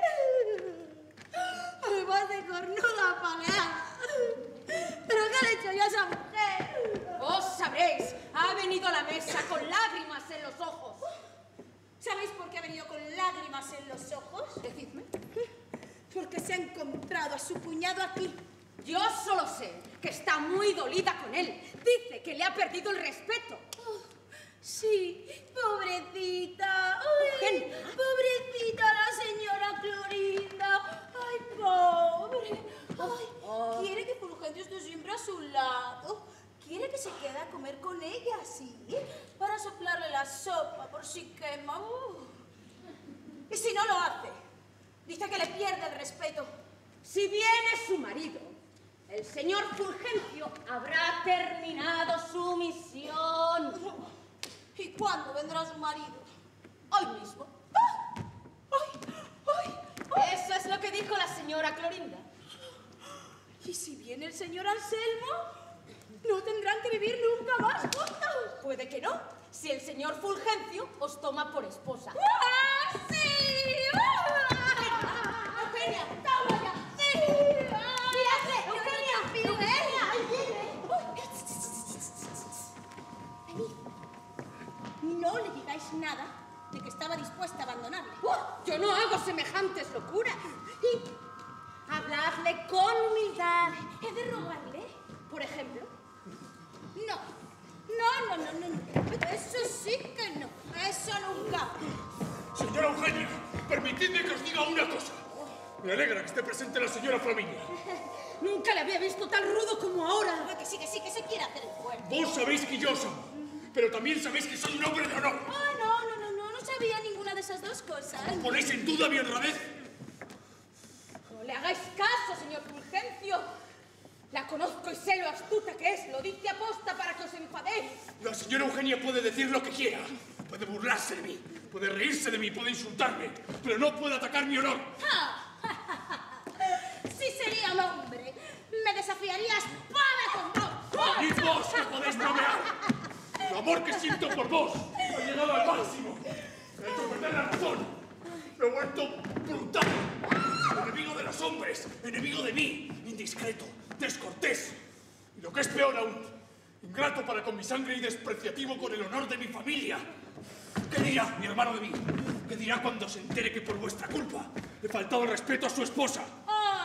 Además de cornuda apagada. ¿Pero qué le he hecho yo a esa mujer? Vos sabréis, ha venido a la mesa con lágrimas en los ojos. ¿Sabéis por qué ha venido con lágrimas en los ojos? Decidme. Porque se ha encontrado a su cuñado aquí. Yo solo sé que está muy dolida con él. Dice que le ha perdido el respeto. Oh, sí, pobrecita. Ay, Eugenia. pobrecita la señora Clorinda. Ay, pobre. Ay, Oh. quiere que Fulgencio esté siempre a su lado. Quiere que se quede a comer con ella, ¿sí? Para soplarle la sopa por si quema. Uh. Y si no lo hace, dice que le pierde el respeto. Si viene su marido, el señor Fulgencio habrá terminado su misión. ¿Y cuándo vendrá su marido? Hoy mismo. ¡Ah! ¡Ay! ¡Ay! ¡Ay! Eso es lo que dijo la señora Clorinda. ¿Y si viene el señor Anselmo? ¿No tendrán que vivir nunca más juntos? Puede que no, si el señor Fulgencio os toma por esposa. ¡Ah, sí! ¡Ah! Eugenia, ¡Toma ya! ¡Sí! ¡Ah! ¡Mírate, Eugenia! ¡Eugenia! ¡Eugenia! ¡Ahí viene! Venid. No le digáis nada de que estaba dispuesta a abandonarle. ¡Uh! Yo no hago semejantes locuras. Y habladle con humildad. ¿He de rogarle? Por ejemplo, No. No, no, no, no, no. Eso sí que no. Eso nunca. Señora Eugenia, permitidme que os diga una cosa. Me alegra que esté presente la señora Flaminia. nunca le había visto tan rudo como ahora. Ah, que sí, que sí, que se quiere hacer el fuerte. Vos sabéis que yo soy, pero también sabéis que soy un hombre de honor. Ah, no, no, no, no, no sabía ninguna de esas dos cosas. ¿Ponéis en duda mi honradez? No le hagáis caso, señor Fulgencio. La conozco y sé lo astuta que es. Lo dice aposta para que os enfadéis. La señora Eugenia puede decir lo que quiera. Puede burlarse de mí, puede reírse de mí, puede insultarme, pero no puede atacar mi honor. Si sería un hombre, me desafiaría espada con vos. ¡Venid vos, que podéis bromear! El amor que siento por vos ha llegado al máximo. Me ha hecho perder la razón. Me he vuelto brutal. Enemigo de los hombres, enemigo de mí, indiscreto, descortés. Y lo que es peor aún, ingrato para con mi sangre y despreciativo con el honor de mi familia. ¿Qué dirá mi hermano de mí? ¿Qué dirá cuando se entere que por vuestra culpa he faltado el respeto a su esposa? Ah,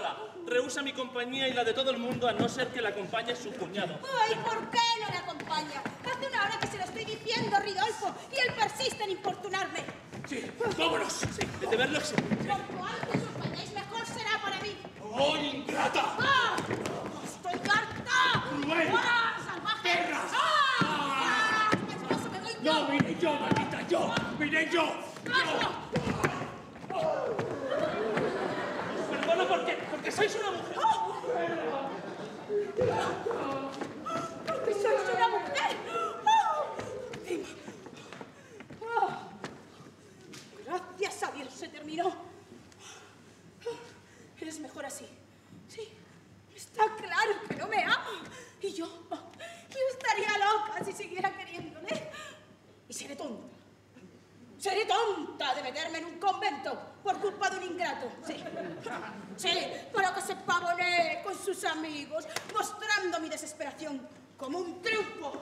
sola. Rehúsa mi compañía y la de todo el mundo a no ser que la acompañe su cuñado. Ay, ¿por qué no le acompaña? Hace una hora que se lo estoy diciendo, Ridolfo, y él persiste en importunarme. Sí, vámonos. Sí, de verlo sí. Cuanto antes os vayáis, mejor será para mí. ¡Oh, ingrata! ¡Ah! ¡Estoy harta! ¡Cruel! ¡Ah, salvaje! ¡Perra! ¡Ah! ¡Ah! ¡Después me voy yo! ¡No, vine yo, maldita, yo! ¡Vine yo! ¡Hazlo! Perdono porque, porque sois una mujer. ¡Porque sois una mujer! ¡Ah! Encima. ¡Ah! Gracias a Dios se terminó. Es mejor así. Sí, está claro que no me ama. Y yo, yo estaría loca si siguiera queriéndole. Y seré tonta. Seré tonta de meterme en un convento por culpa de un ingrato. Sí, sí, para que se pavonee con sus amigos, mostrando mi desesperación como un triunfo.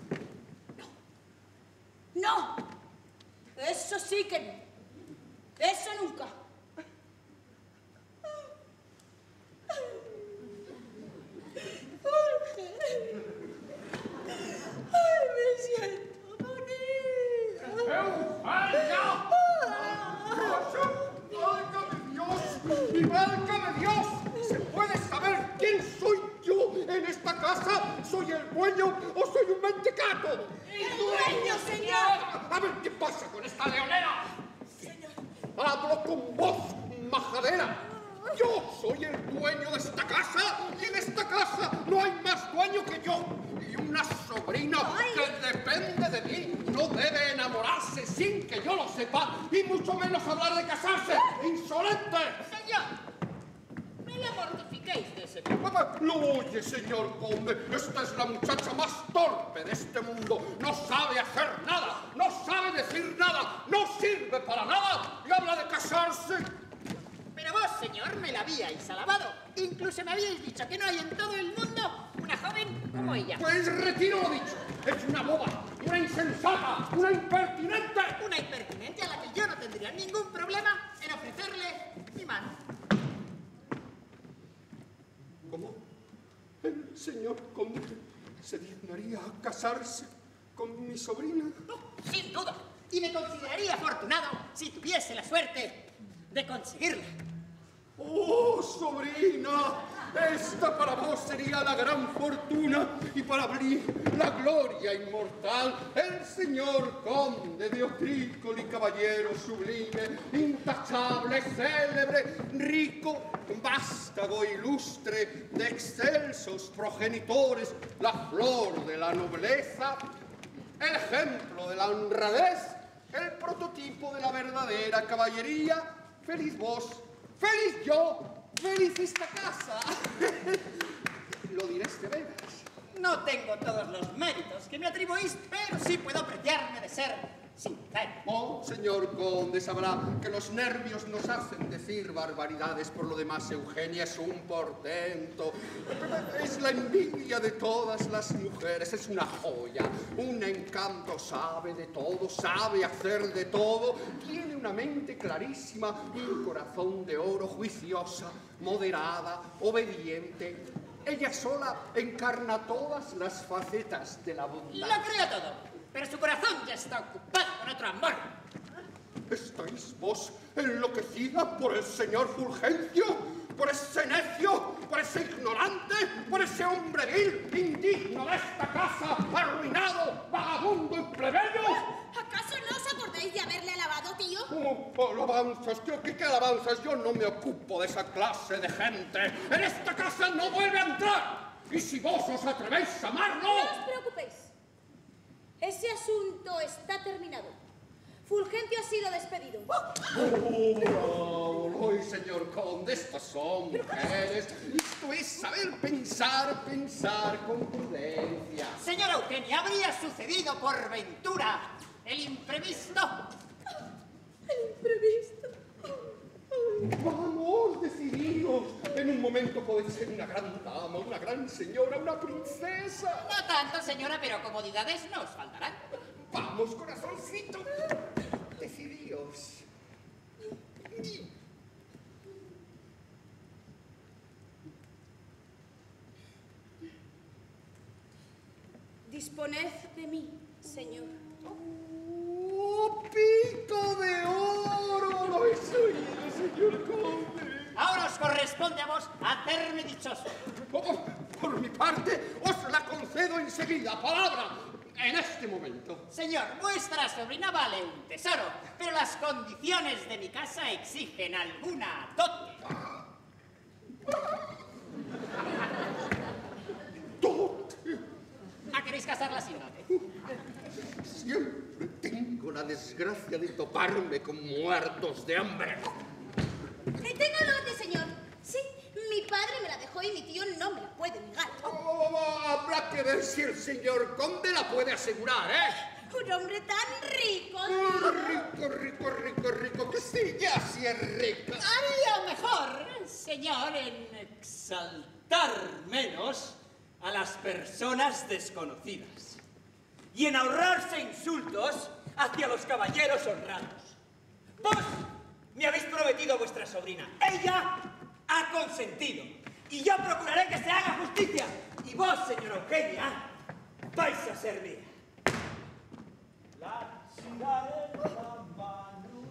No, no, eso sí que no. Eso nunca. Jorge. Ay, me siento bonita. ¡Eugenia! ¡Válgame Dios! ¡Y válgame Dios! ¿Se puede saber quién soy yo en esta casa? ¿Soy el dueño o soy un mentecato? ¡El dueño, señor! A ver, ¿qué pasa con esta leonera? Hablo con voz majadera. Yo soy el dueño de esta casa y en esta casa no hay más dueño que yo. Y una sobrina que depende de mí no debe enamorarse sin que yo lo sepa y mucho menos hablar de casarse. ¡Insolente! Señor, no le mortifiquéis de ese modo. Papá, lo oye, señor conde. Esta es la muchacha más torpe de este mundo. No sabe hacer nada, no sabe decir nada, no sirve para nada y habla de casarse. Pero vos, señor, me la habíais alabado. Incluso me habíais dicho que no hay en todo el mundo una joven como ella. Pues retiro lo dicho. Es una boba, una insensata, una impertinente. Una impertinente a la que yo no tendría ningún problema en ofrecerle mi mano. ¿Cómo? ¿El señor conde se dignaría a casarse con mi sobrina? No, sin duda. Y me consideraría afortunado si tuviese la suerte de conseguirla. ¡Oh, sobrina! Esta para vos sería la gran fortuna y para mí la gloria inmortal. El señor conde de Otrícoli, caballero sublime, intachable, célebre, rico, vástago, ilustre, de excelsos progenitores, la flor de la nobleza, el ejemplo de la honradez, el prototipo de la verdadera caballería. Feliz vos, feliz yo, feliz esta casa. Lo dirás de veras. No tengo todos los méritos que me atribuís, pero sí puedo apreciarme de ser sincero. Oh, señor conde, sabrá que los nervios nos hacen decir barbaridades. Por lo demás, Eugenia es un portento. Es la envidia de todas las mujeres. Es una joya, un encanto. Sabe de todo, sabe hacer de todo. Tiene una mente clarísima, un corazón de oro, juiciosa, moderada, obediente. Ella sola encarna todas las facetas de la bondad. Lo creo todo. Pero su corazón ya está ocupado con otro amor. ¿Estáis vos enloquecida por el señor Fulgencio? ¿Por ese necio? ¿Por ese ignorante? ¿Por ese hombre vil, indigno de esta casa, arruinado, vagabundo y plebeyo? ¿Acaso no os acordáis de haberle alabado, tío? Oh, alabanzas, ¿qué, qué, qué alabanzas? Yo no me ocupo de esa clase de gente. En esta casa no vuelve a entrar. Y si vos os atrevéis a amarlo... No os preocupéis. Ese asunto está terminado. Fulgencio ha sido despedido. Oh, bravo, ay, señor conde, estas son mujeres. Esto es saber pensar, pensar con prudencia. Señora Eugenia, ¿habría sucedido por ventura el imprevisto? El imprevisto. Vamos, decidiros. En un momento podéis ser una gran dama, una gran señora, una princesa. No tanto, señora, pero comodidades no os faltarán. Vamos, corazoncito. Decidíos. Disponed de mí, señor. ¡Oh, pico de oro! ¡Lo habéis oído, señor conde! Ahora os corresponde a vos hacerme dichoso. Oh, por mi parte, os la concedo enseguida. ¡Palabra! En este momento. Señor, vuestra sobrina vale un tesoro, pero las condiciones de mi casa exigen alguna dote. ¡Dote! ¿A queréis casarla sin dote? Siempre tengo la desgracia de toparme con muertos de hambre. Eh, tengo dote, señor. Sí, mi padre me la dejó y mi tío no me la puede negar. Oh, habrá que ver si el señor conde la puede asegurar, ¿eh? Un hombre tan rico. Oh, rico, rico, rico, rico, que sí, ya sí es rico. Haría mejor, señor, en exaltar menos a las personas desconocidas y en ahorrarse insultos hacia los caballeros honrados. Vos me habéis prometido a vuestra sobrina. Ella ha consentido y yo procuraré que se haga justicia. Y vos, señora Eugenia, vais a ser mía. La ciudad de la mano.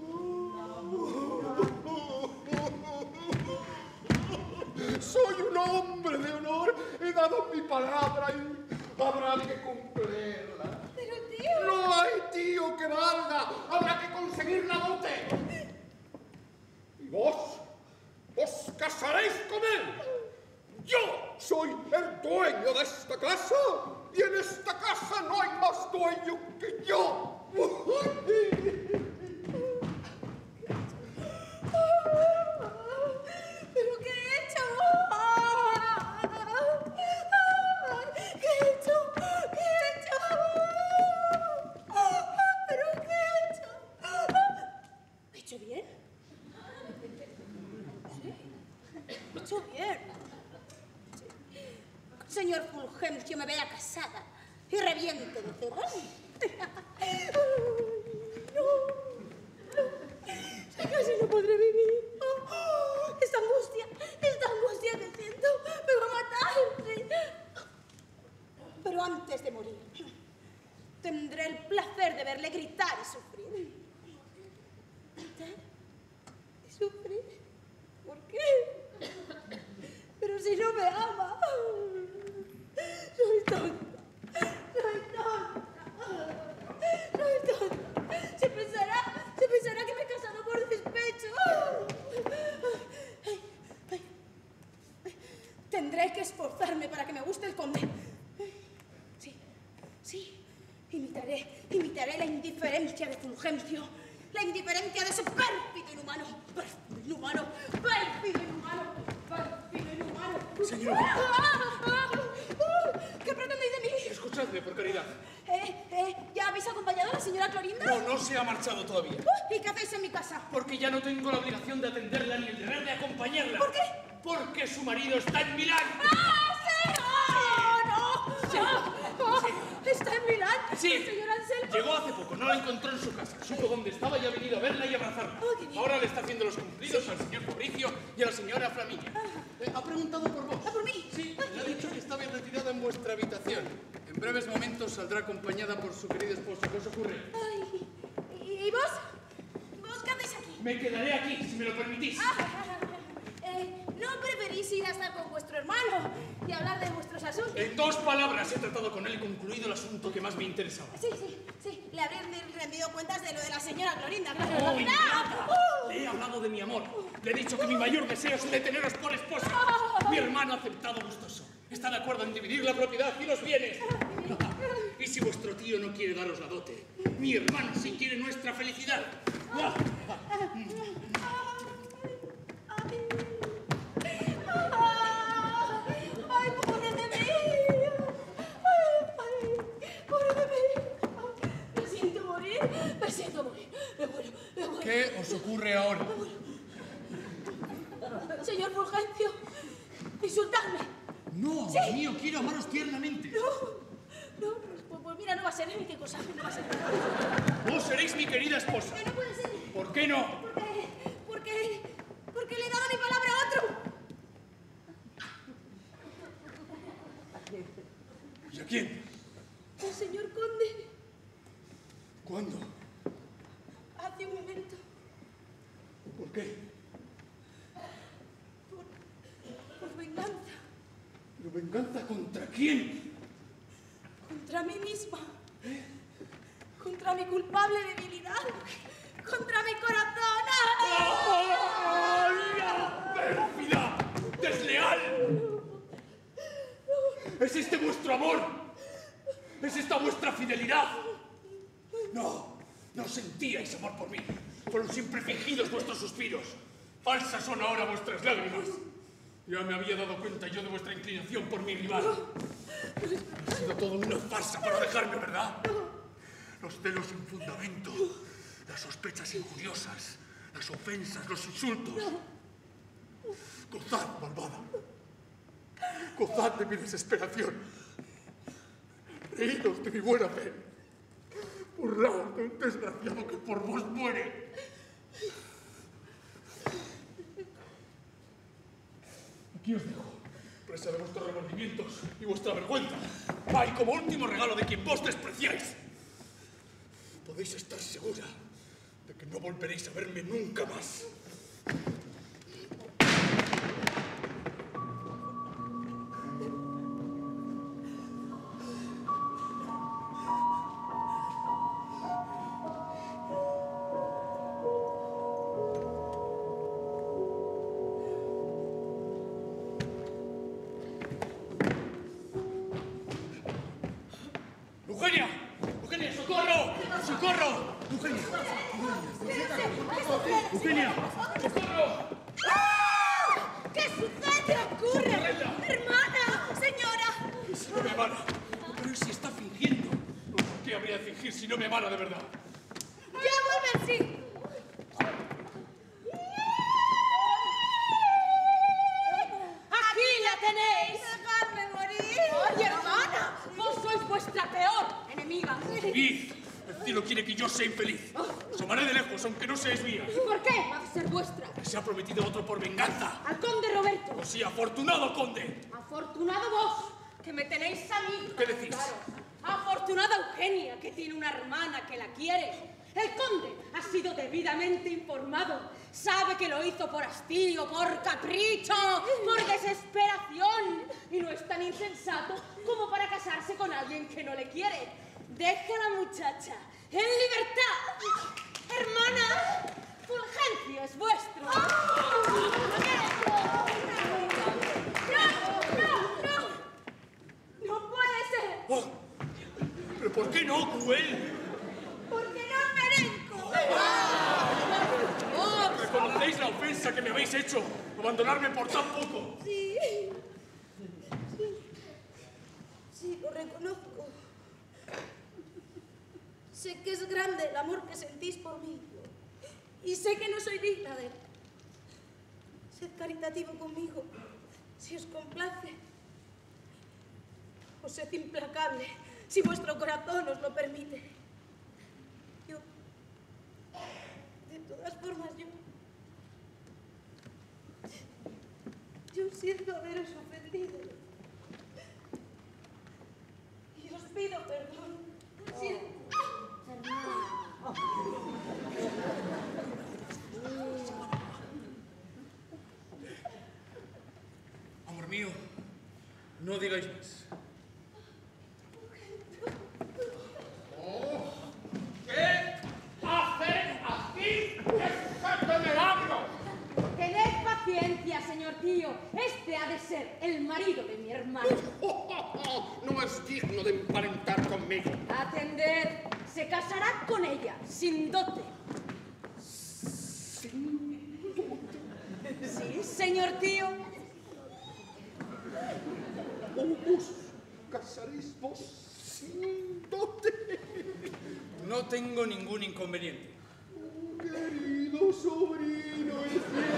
Soy un hombre de honor, he dado mi palabra y habrá que cumplirla. Pero, tío... No hay tío que valga, habrá que conseguir la dote. ¿Y vos? ¿Os casaréis con él? Yo soy el dueño de esta casa y en esta casa no hay más dueño que yo. ¿Pero qué he hecho? ¿Qué he hecho? ¿Qué he hecho? ¿Pero qué he hecho? ¿He hecho bien? Sí, he hecho bien. Sí. Señor Fulgencio me vea casada y reviente de celos. No, no, casi no podré vivir. Oh, esta angustia, esta angustia que siento me va a matar. Pero antes de morir, tendré el placer de verle gritar y sufrir. ¿Gritar y sufrir? ¿Por qué? Pero si no me ama. Soy tonta, soy tonta, soy tonta. Se pensará, se pensará que me he casado por despecho. Ay, ay, ay. Tendré que esforzarme para que me guste el conde. Sí, sí, imitaré, imitaré la indiferencia de Fulgencio, la indiferencia de ese pérfido inhumano, pérfido inhumano, pérfido inhumano, pérfido inhumano. Señor. ¿Qué pretendéis de mí? Escuchadme, por caridad. Eh, eh, ¿ya habéis acompañado a la señora Clorinda? No, no se ha marchado todavía. Uh, ¿Y qué hacéis en mi casa? Porque ya no tengo la obligación de atenderla ni el deber de acompañarla. ¿Por qué? Porque su marido está en Milán. ¡Ah, sí! ¡Oh, no! Sí. Oh, oh, ¿está en Milán? Sí. ¿El señor Anselmo? Llegó hace poco, no la encontró en su casa. Supo dónde estaba y ha venido a verla y abrazarla. Oh, qué bien. Ahora le está haciendo los cumplidos al señor Fabricio y a la señora Flaminia. Eh, ha preguntado por vos. ¿Ah, por mí? Sí, le ha dicho que está bien retirada en vuestra habitación. En breves momentos saldrá acompañada por su querido esposo. ¿Qué os ocurre? Ay, ¿y vos? ¿Vos qué hacéis aquí? Me quedaré aquí, si me lo permitís. Ah, eh, ¿no preferís ir a estar con vuestro hermano y hablar de vuestros asuntos? En dos palabras he tratado con él y concluido el asunto que más me interesaba. Sí, sí, sí. Le habréis rendido cuentas de lo de la señora Clorinda. ¡Oh, ¡Claro! ingrata! ¡Uh! Le he hablado de mi amor. Le he dicho que mi mayor deseo es el de teneros por esposa. Mi hermano ha aceptado gustoso. Está de acuerdo en dividir la propiedad y los bienes. Y si vuestro tío no quiere daros la dote, mi hermano sí quiere nuestra felicidad. ¡Ay, pobre de mí! ¡Ay, ay, pobre de mí! Me siento morir, me siento morir. Me muero, me muero. ¿Qué os ocurre ahora? Señor Fulgencio, insultadme. No, Sí. Dios mío, quiero amaros tiernamente. No, no, pues, pues mira, no va a ser ni qué cosa, no va a ser. Vos seréis mi querida esposa. Que no puede ser. ¿Por qué no? Porque, porque, porque le he dado mi palabra a otro. ¿Y a quién? ¿Pero venganza contra quién? Contra mí misma. Contra mi culpable debilidad. Contra mi corazón. ¡Oh, pérfida! ¡Desleal! ¿Es este vuestro amor? ¿Es esta vuestra fidelidad? No, no sentíais amor por mí. Fueron siempre fingidos vuestros suspiros. Falsas son ahora vuestras lágrimas. Ya me había dado cuenta yo de vuestra inclinación por mi rival. Ha sido todo una farsa para dejarme, ¿verdad? Los celos sin fundamento, las sospechas injuriosas, las ofensas, los insultos. Gozad, malvada. Gozad de mi desesperación. Reídos de mi buena fe. Burlaos de un desgraciado que por vos muere. Aquí os dejo, presa de vuestros remordimientos y vuestra vergüenza. ¡Ay, como último regalo de quien vos despreciáis! Podéis estar segura de que no volveréis a verme nunca más. ¡Eugenia! ¡Eugenia, socorro! ¡Socorro! ¡Eugenia! ¡Eugenia! ¡Socorro! ¿Qué sucede? ¿Qué ocurre? Hermana, señora. Si no me amara. Pero si está fingiendo. ¿Por qué habría de fingir si no me amara de verdad? Ya vuelve, sí. ¡Aquí la tenéis! Dejadme morir. ¡Oye, hermana! ¡Vos sois vuestra peor enemiga! ¡Vivid! El cielo quiere que yo sea infeliz. Os amaré de lejos, aunque no seáis mía. ¿Y por qué va a ser vuestra? Se ha prometido otro por venganza. Al conde Roberto. ¡Oh, sí, afortunado conde! Afortunado vos, que me tenéis a mí. ¿Qué decís? Claro. Afortunada Eugenia, que tiene una hermana que la quiere. El conde ha sido debidamente informado. Sabe que lo hizo por hastío, por capricho, por desesperación. Y no es tan insensato como para casarse con alguien que no le quiere. Deja a la muchacha en libertad. Hermana, Fulgencio es vuestro. No, no, no. No puede ser. Oh, ¿pero por qué no, cruel? Porque no merezco. Oh, ¿Reconocéis la ofensa que me habéis hecho? Abandonarme por tan poco. Sí. Sí. Sí, lo reconozco. Sé que es grande el amor que sentís por mí. Y sé que no soy digna de él. Sed caritativo conmigo, si os complace. O sed implacable, si vuestro corazón os lo permite. Yo, de todas formas, yo... Yo siento haberos ofendido. Y os pido perdón. Siento... Amor mío, no digáis más. ¿Qué hacen aquí este milagro? tened paciencia, señor tío. Este ha de ser el marido de mi hermano. Oh, oh, oh, no es digno de emparentar conmigo. Atended, se casará con ella, sin dote. Sí, señor tío. ¿Os casaréis vos sin dote? No tengo ningún inconveniente. Querido sobrino y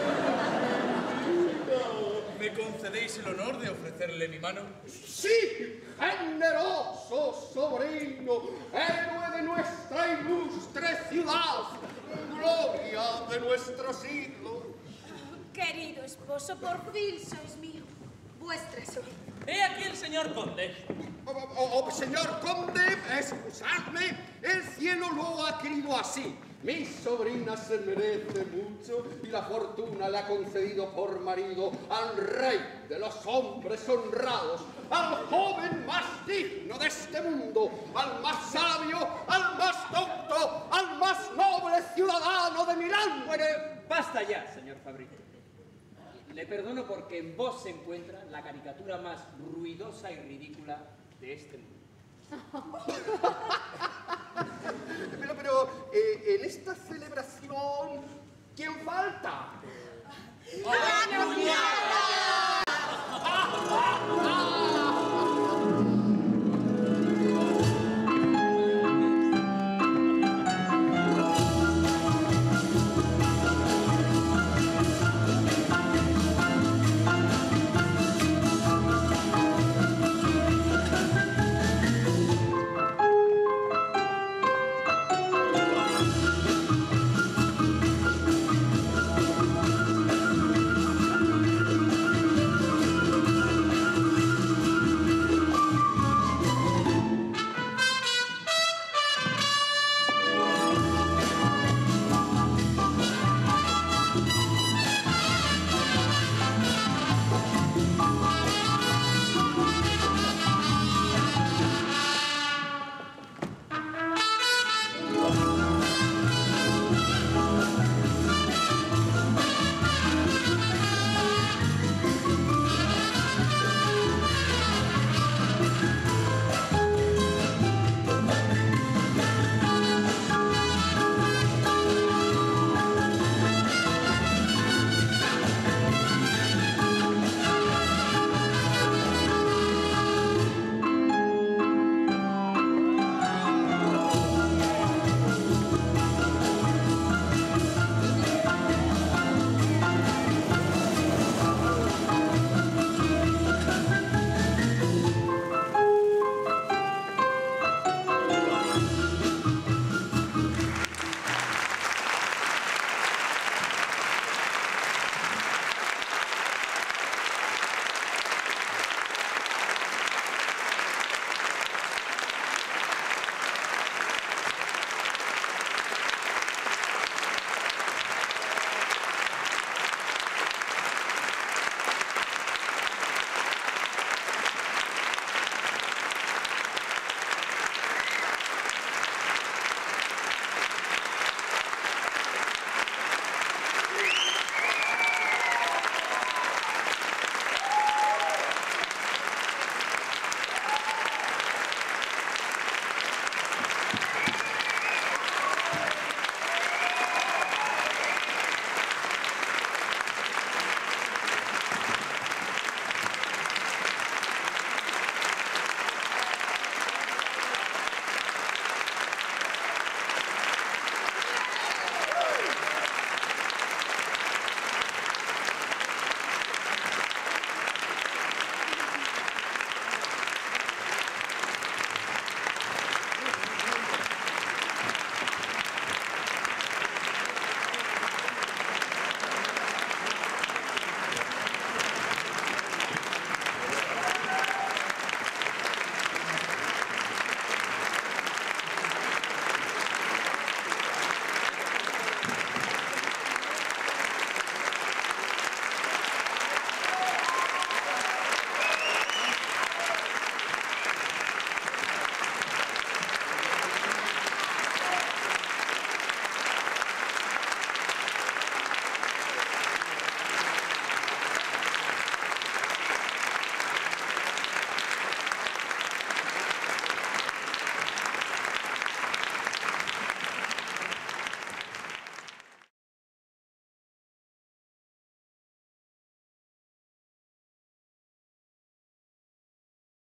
fiel. ¿Me concedéis el honor de ofrecerle mi mano? Sí, generoso sobrino, héroe de nuestra ilustre ciudad, gloria de nuestro siglo. Querido esposo, por fin sois mío. Vuestra soy. He aquí el señor conde. Oh, oh, oh, señor conde, excusadme, el cielo lo ha querido así. Mi sobrina se merece mucho y la fortuna le ha concedido por marido al rey de los hombres honrados, al joven más digno de este mundo, al más sabio, al más docto, al más noble ciudadano de Milán. Basta ya, señor Fabrito. Le perdono porque en vos se encuentra la caricatura más ruidosa y ridícula de este mundo. Pero, pero, eh, en esta celebración, ¿quién falta? ¡La